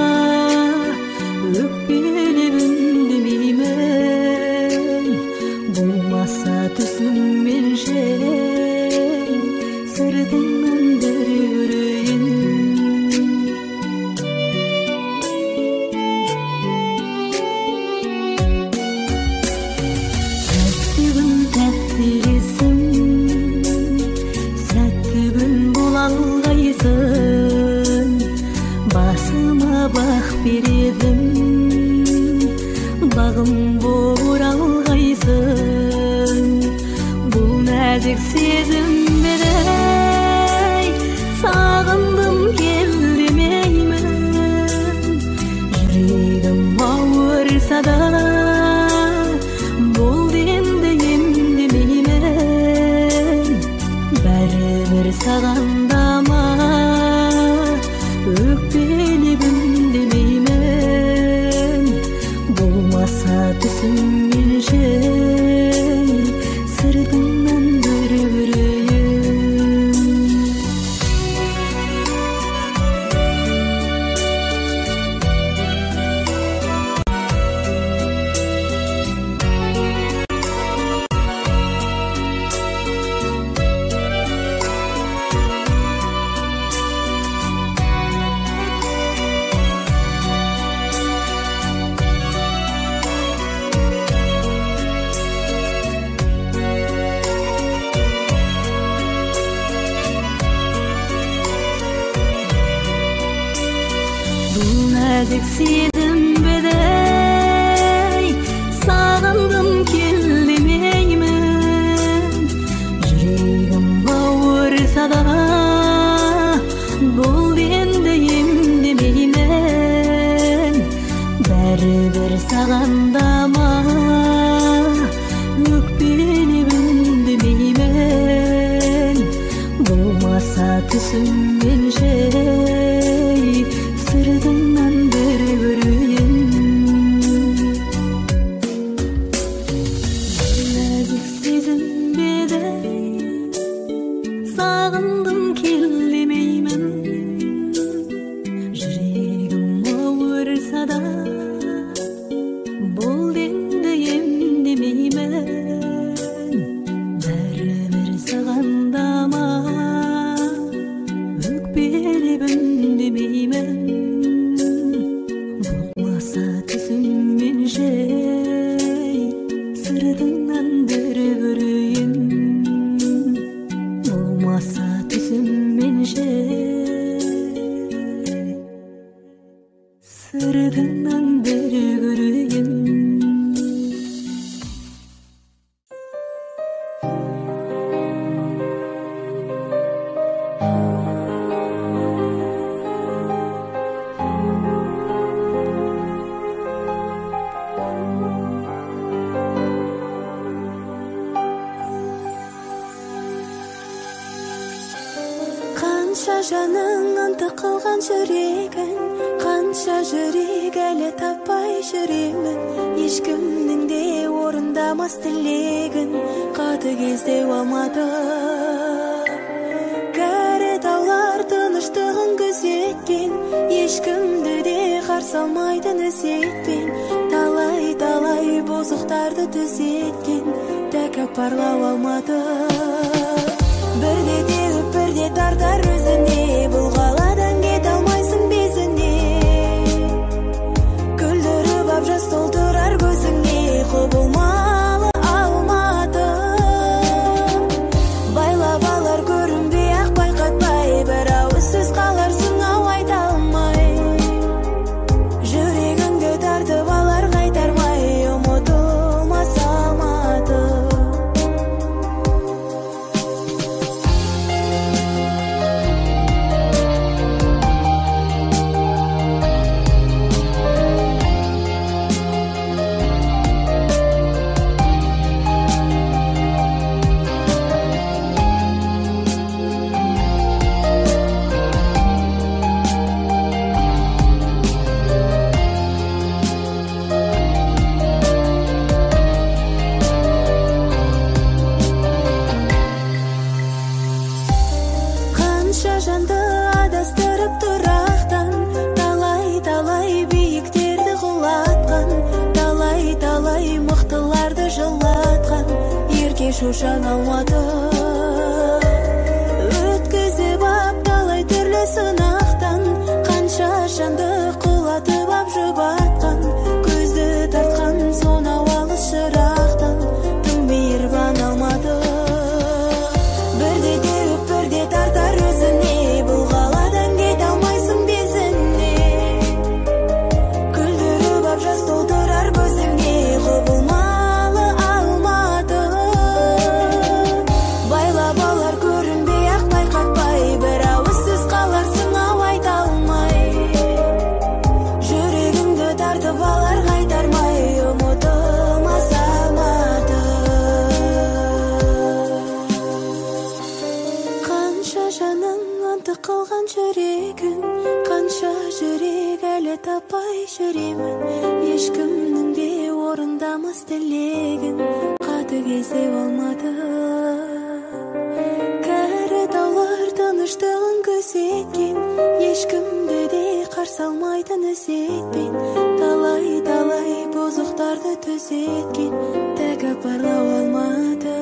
өкпелеп үндемеймін. Болмаса түсіммен шең, сыртыңнан бір көрейін. Сәтті күн тәтті есім, сәтті күн бола алғайсың. Басыма бақ бередім, бағым бола алғайсың. Бұл нәзік сезім еді, сағындым келмеймін. Жүрегім ауырса да, бұл демді емдемеймін. Бәрібір сағандама, өкпелеп үндемеймін. Болмаса түсіммен шең, сыртыңнан бір көрейін. Бұл нәзік сезім еді, сағындым келмеймін. Жүрегім ауырса да, бұл енді емдемеймін. бәрібір сағандама өкпелеп Қанша жаның ынтық қылған жүрегін, қанша жүрек әлі таппай жүремін. Ешкімнің де орындамас тілегін, қаты кезде алмады. Кәрі таулар тыныштығын күзеткен, ешкімді де қарсы алмайтын ізетпен. Талай бұзықтарды түзеткен, тәкаппарлау алмады. Бірде теуіп бірде тартар өзіне, бұл қаладан кете алмайсың безіне. Күлдіріп ап жас толтырар көзіңе, құбылмалы алматы. Байлап алар көрінбей ақ байқатпай, бір ауыз сөз қаларсың ау айта алмай. Жүрегіңді тартып алар қайтармай, ұмытылмас алматы. Қанша жанды адастырып тұрақтан, талай биіктерді құлатқан, талай мықтыларды жылатқан, ерке шошан алмады. Өткізіп ап талай түрлі сынақтан, қанша жанды құлатып ап жұбатқан, көзді тартқан сонау алыс шырақтан, тым мейірбан алмады. Бірде теуіп бірде тартар өзіне, бұл қаладан кете алмайсың безіне. Күлдіріп ап жас толтырар көзіңе, құбылмалы алматы. Байлап алар көрінбей ақ байқатпай, бір ауыз сөз қаларсың ау айта алмай. Жүрегіңді тартып алар қайтармай, ұмытылмас алматы. Қанша жаның ынтық қылған жүрегін, қанша жүрек әлі таппай жүремін. Ешкімнің де орындамас тілегін, қаты кезде алмады. Кәрі таулар тыныштығын күзеткен, ешкімді де қарсы алмайтын ізетпен. Талай бұзықтарды түзеткен, тәкаппарлау алмады.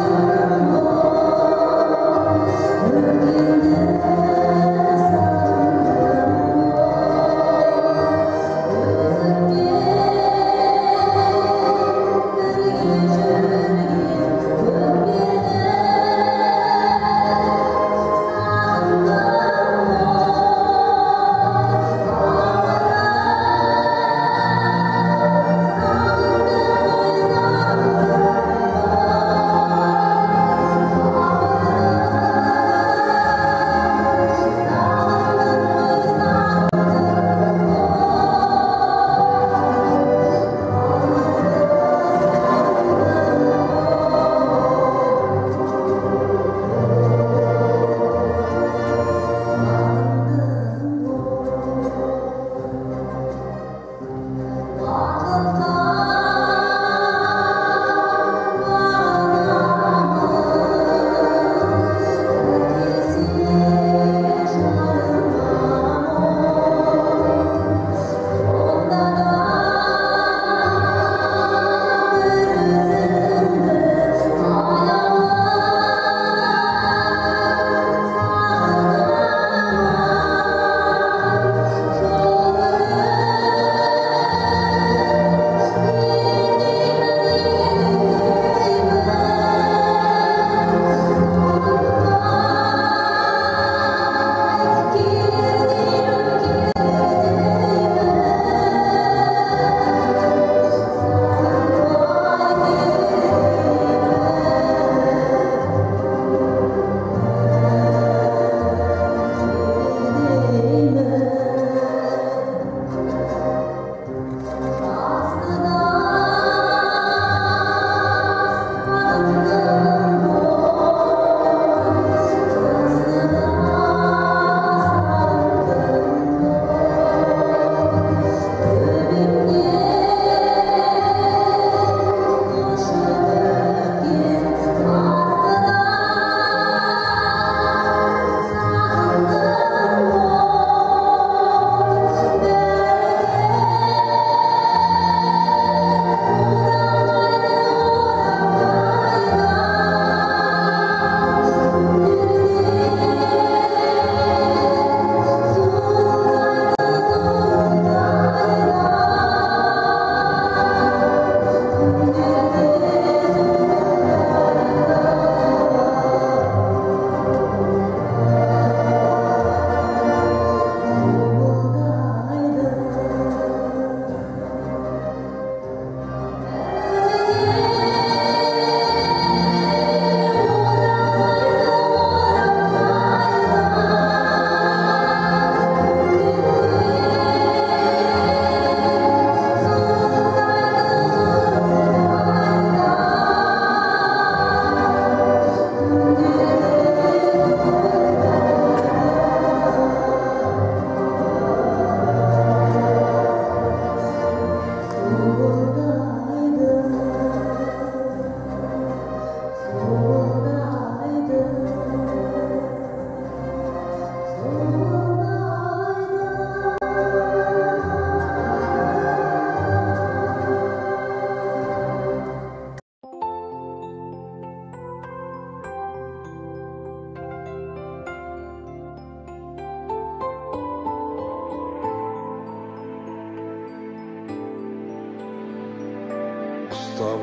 Ömrümde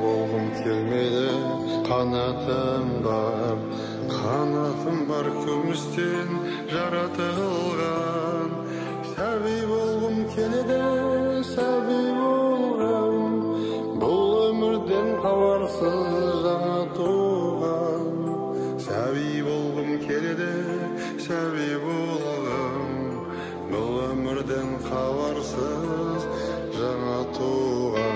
болғым келмейді. Қанатым бар күмістен жаратылған. Сәби болғым келеді, сәби болғым, бұл өмірден хабарсыз жаңа туған. Сәби болғым келеді, сәби болғым, бұл өмірден хабарсыз жаңа туған.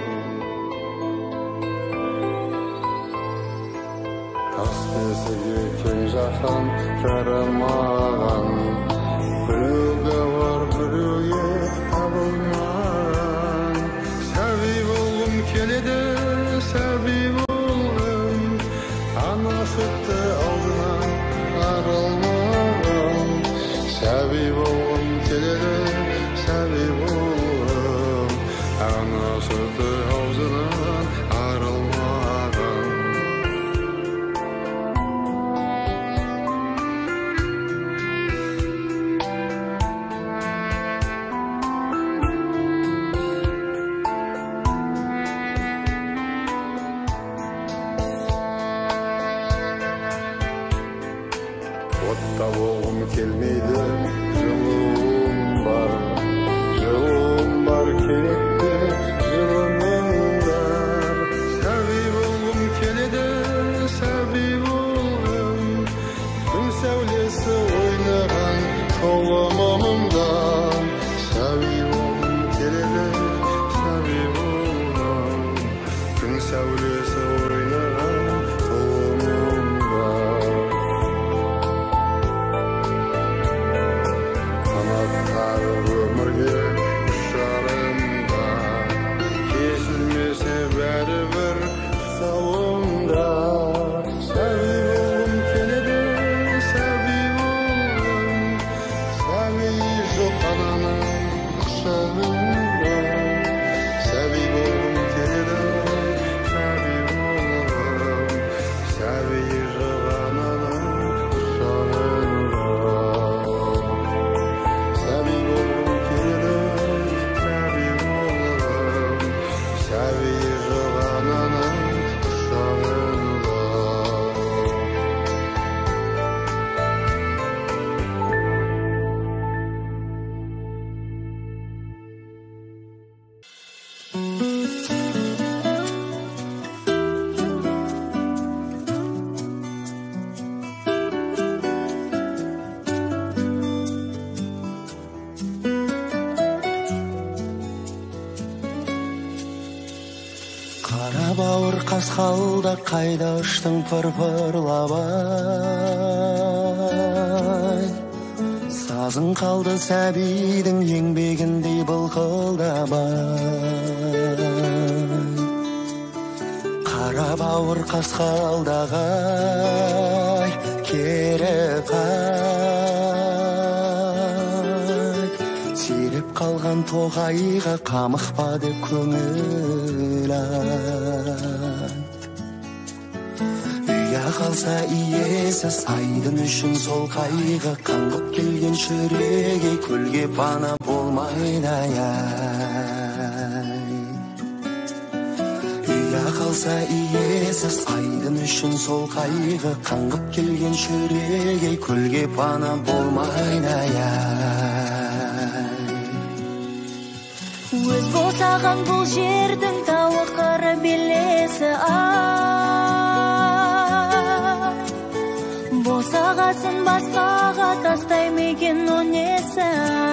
Тас бесіге кең жаһан жарамаған, біреуге бар біреуге табылмаған. Сәби болғым келеді, сәби болғым, ана сүті аузынан арылмаған. Сәби болғым келеді, сәби болғым, ана сүті аузынан арылмаған. Отта болғым келмейді, жылуым бар керекті жылымен бар. Сәби болғым келеді, сәби болғым, күн сәулесі ойнаған қолымымда. Сәби болғым келеді, сәби болғым, күн сәулесі ойнаған қолымымда. Өмірге ұшарымда, кесілмесе бәрібір тұсауымда. Сәби болғым келеді, сәби болғым, сәби жоқ ананың құшағында. Сәби болғым келеді, сәби болғым, сәби жоқ ананың құшағында. Сәби болғым келеді, сәби болғым, сәби жоқ ананың құшағында. Қара бауыр қасқалда қайда ұштың пыр-пырлап ай. Сазың қалды сәбидің еңбегіндей былқылдап ай. Қара бауыр қасқалдағай кері қай. Сиреп қалған тоғайға қамықпа деп көңіл айт. Үйе қалса иесіз айдын үшін сол қайғы, қаңғып келген шүреге көлге пана болмайды ай. Үйе қалса иесіз айдын үшін сол қайғы, қаңғып келген шүреге көлге пана болмайды ай. Өз босаған бұл жердің тауы қыры белесі ай. Босағасын басқаға тастай мекен о несі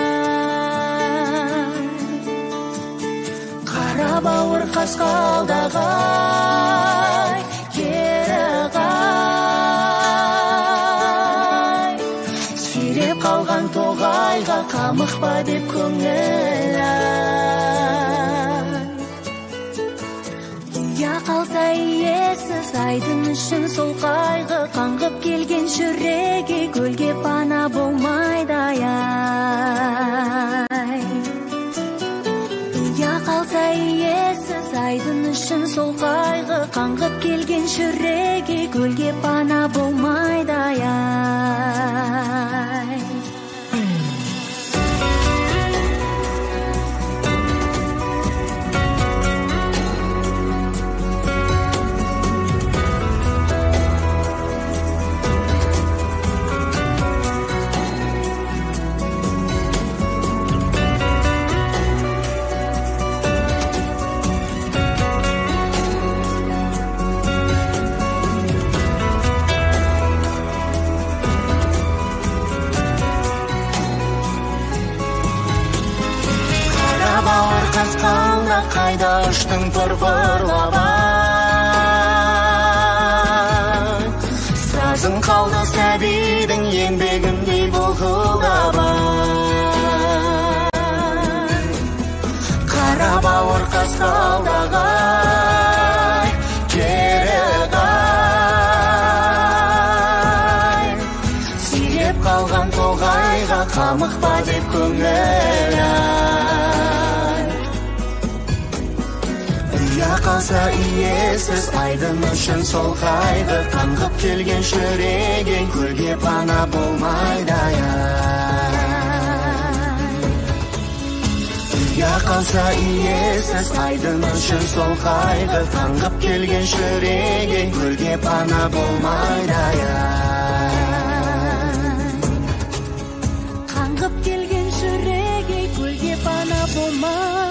ай. Қара бауыр қасқалдағай кері қай. Сүйреп қалған тоғайға қамықпа деп көңіл ай. Ұя қалса иесіз айдын үшін сол қайғы, қаңғып келген шүреге көлге пана болмайды ай. Ұя қалса иесіз айдын үшін сол қайғы, қаңғып келген шүреге көлге пана болмайды ай. бауыр қасқалда қайда ұштың пыр-пырлабай, сазың қалды сәбидің еңбегіндей бұлғылдабай. Қара бауыр қасқалдағай керегай, сиреп қалған тоғайға қамықпа деп көңіл ай. Ұя қалса иесіз айдын үшін сол қайғы, қаңғып келген жүрегің көлге пана болмайды ай. Ұя қалса иесіз айдын үшін сол қайғы, қаңғып келген жүрегің көлге пана болмайды ай. Қаңғып келген жүрегі көлге пана болмайды ай.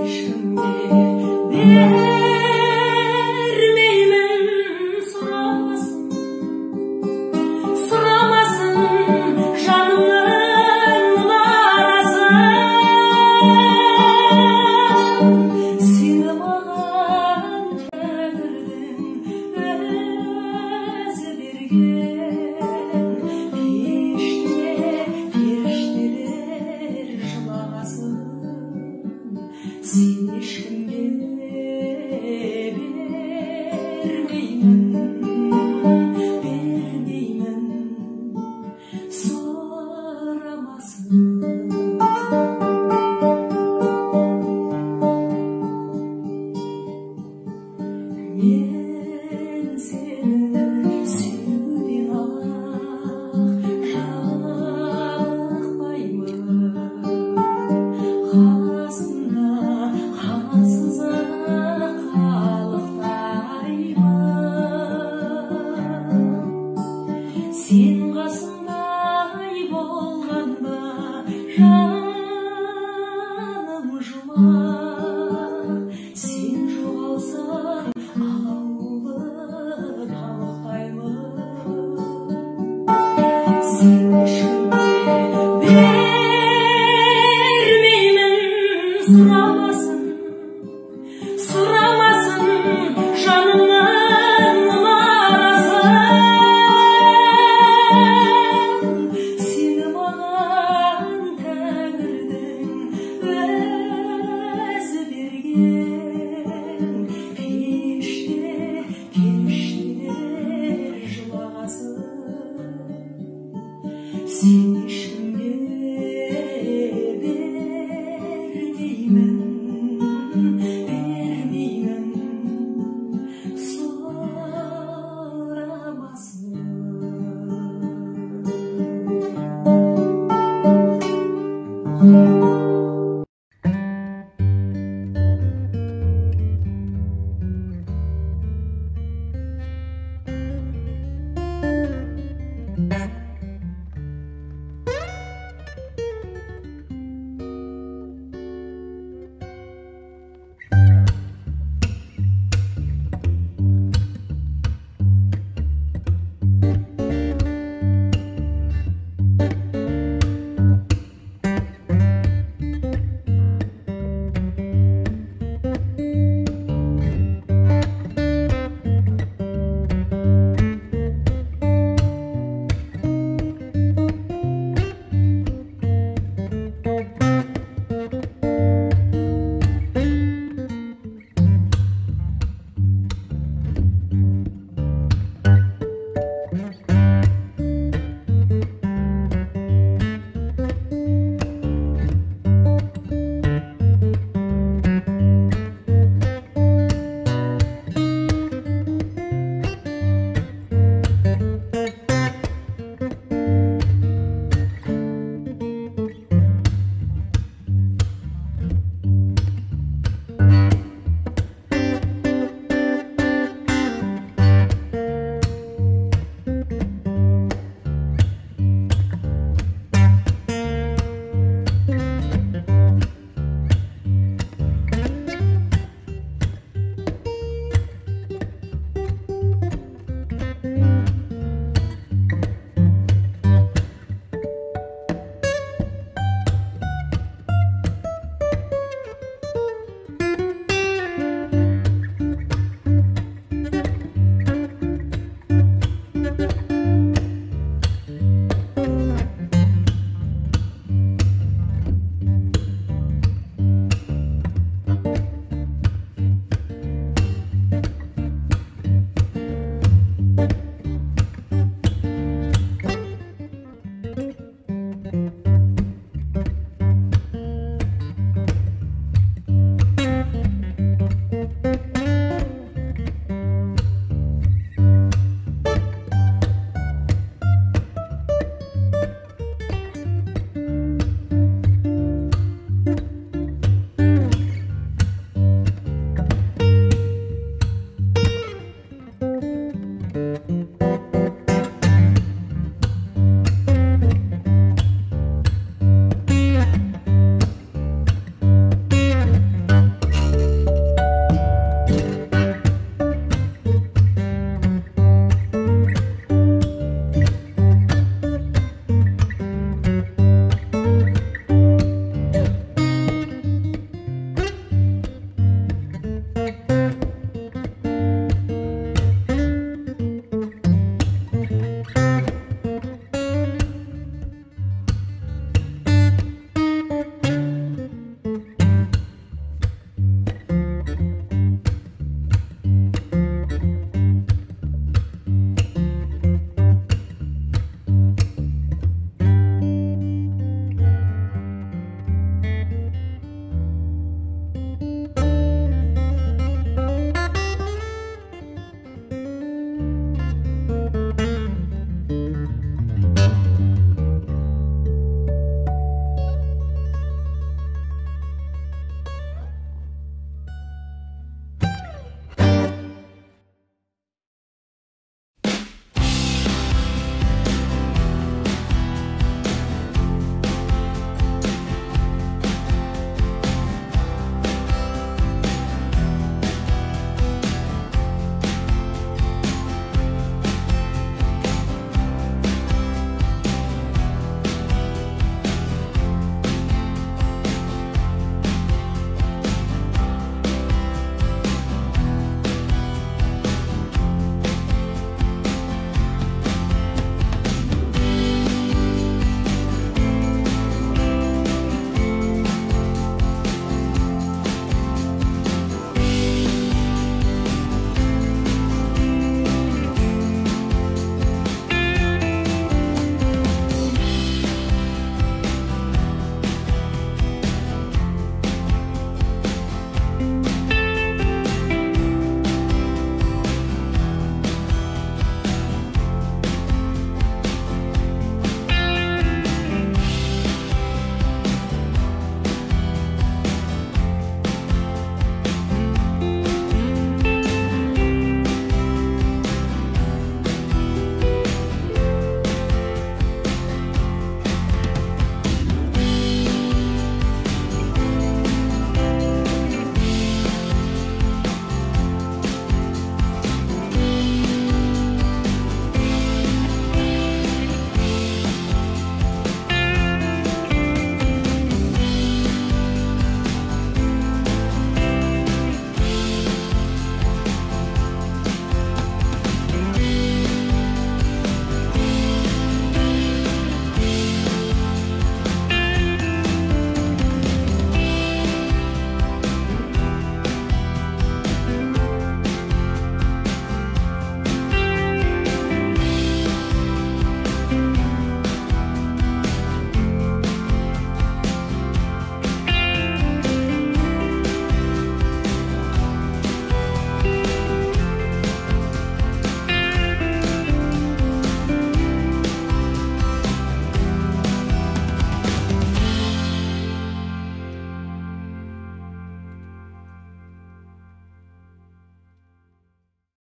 Soramazsın.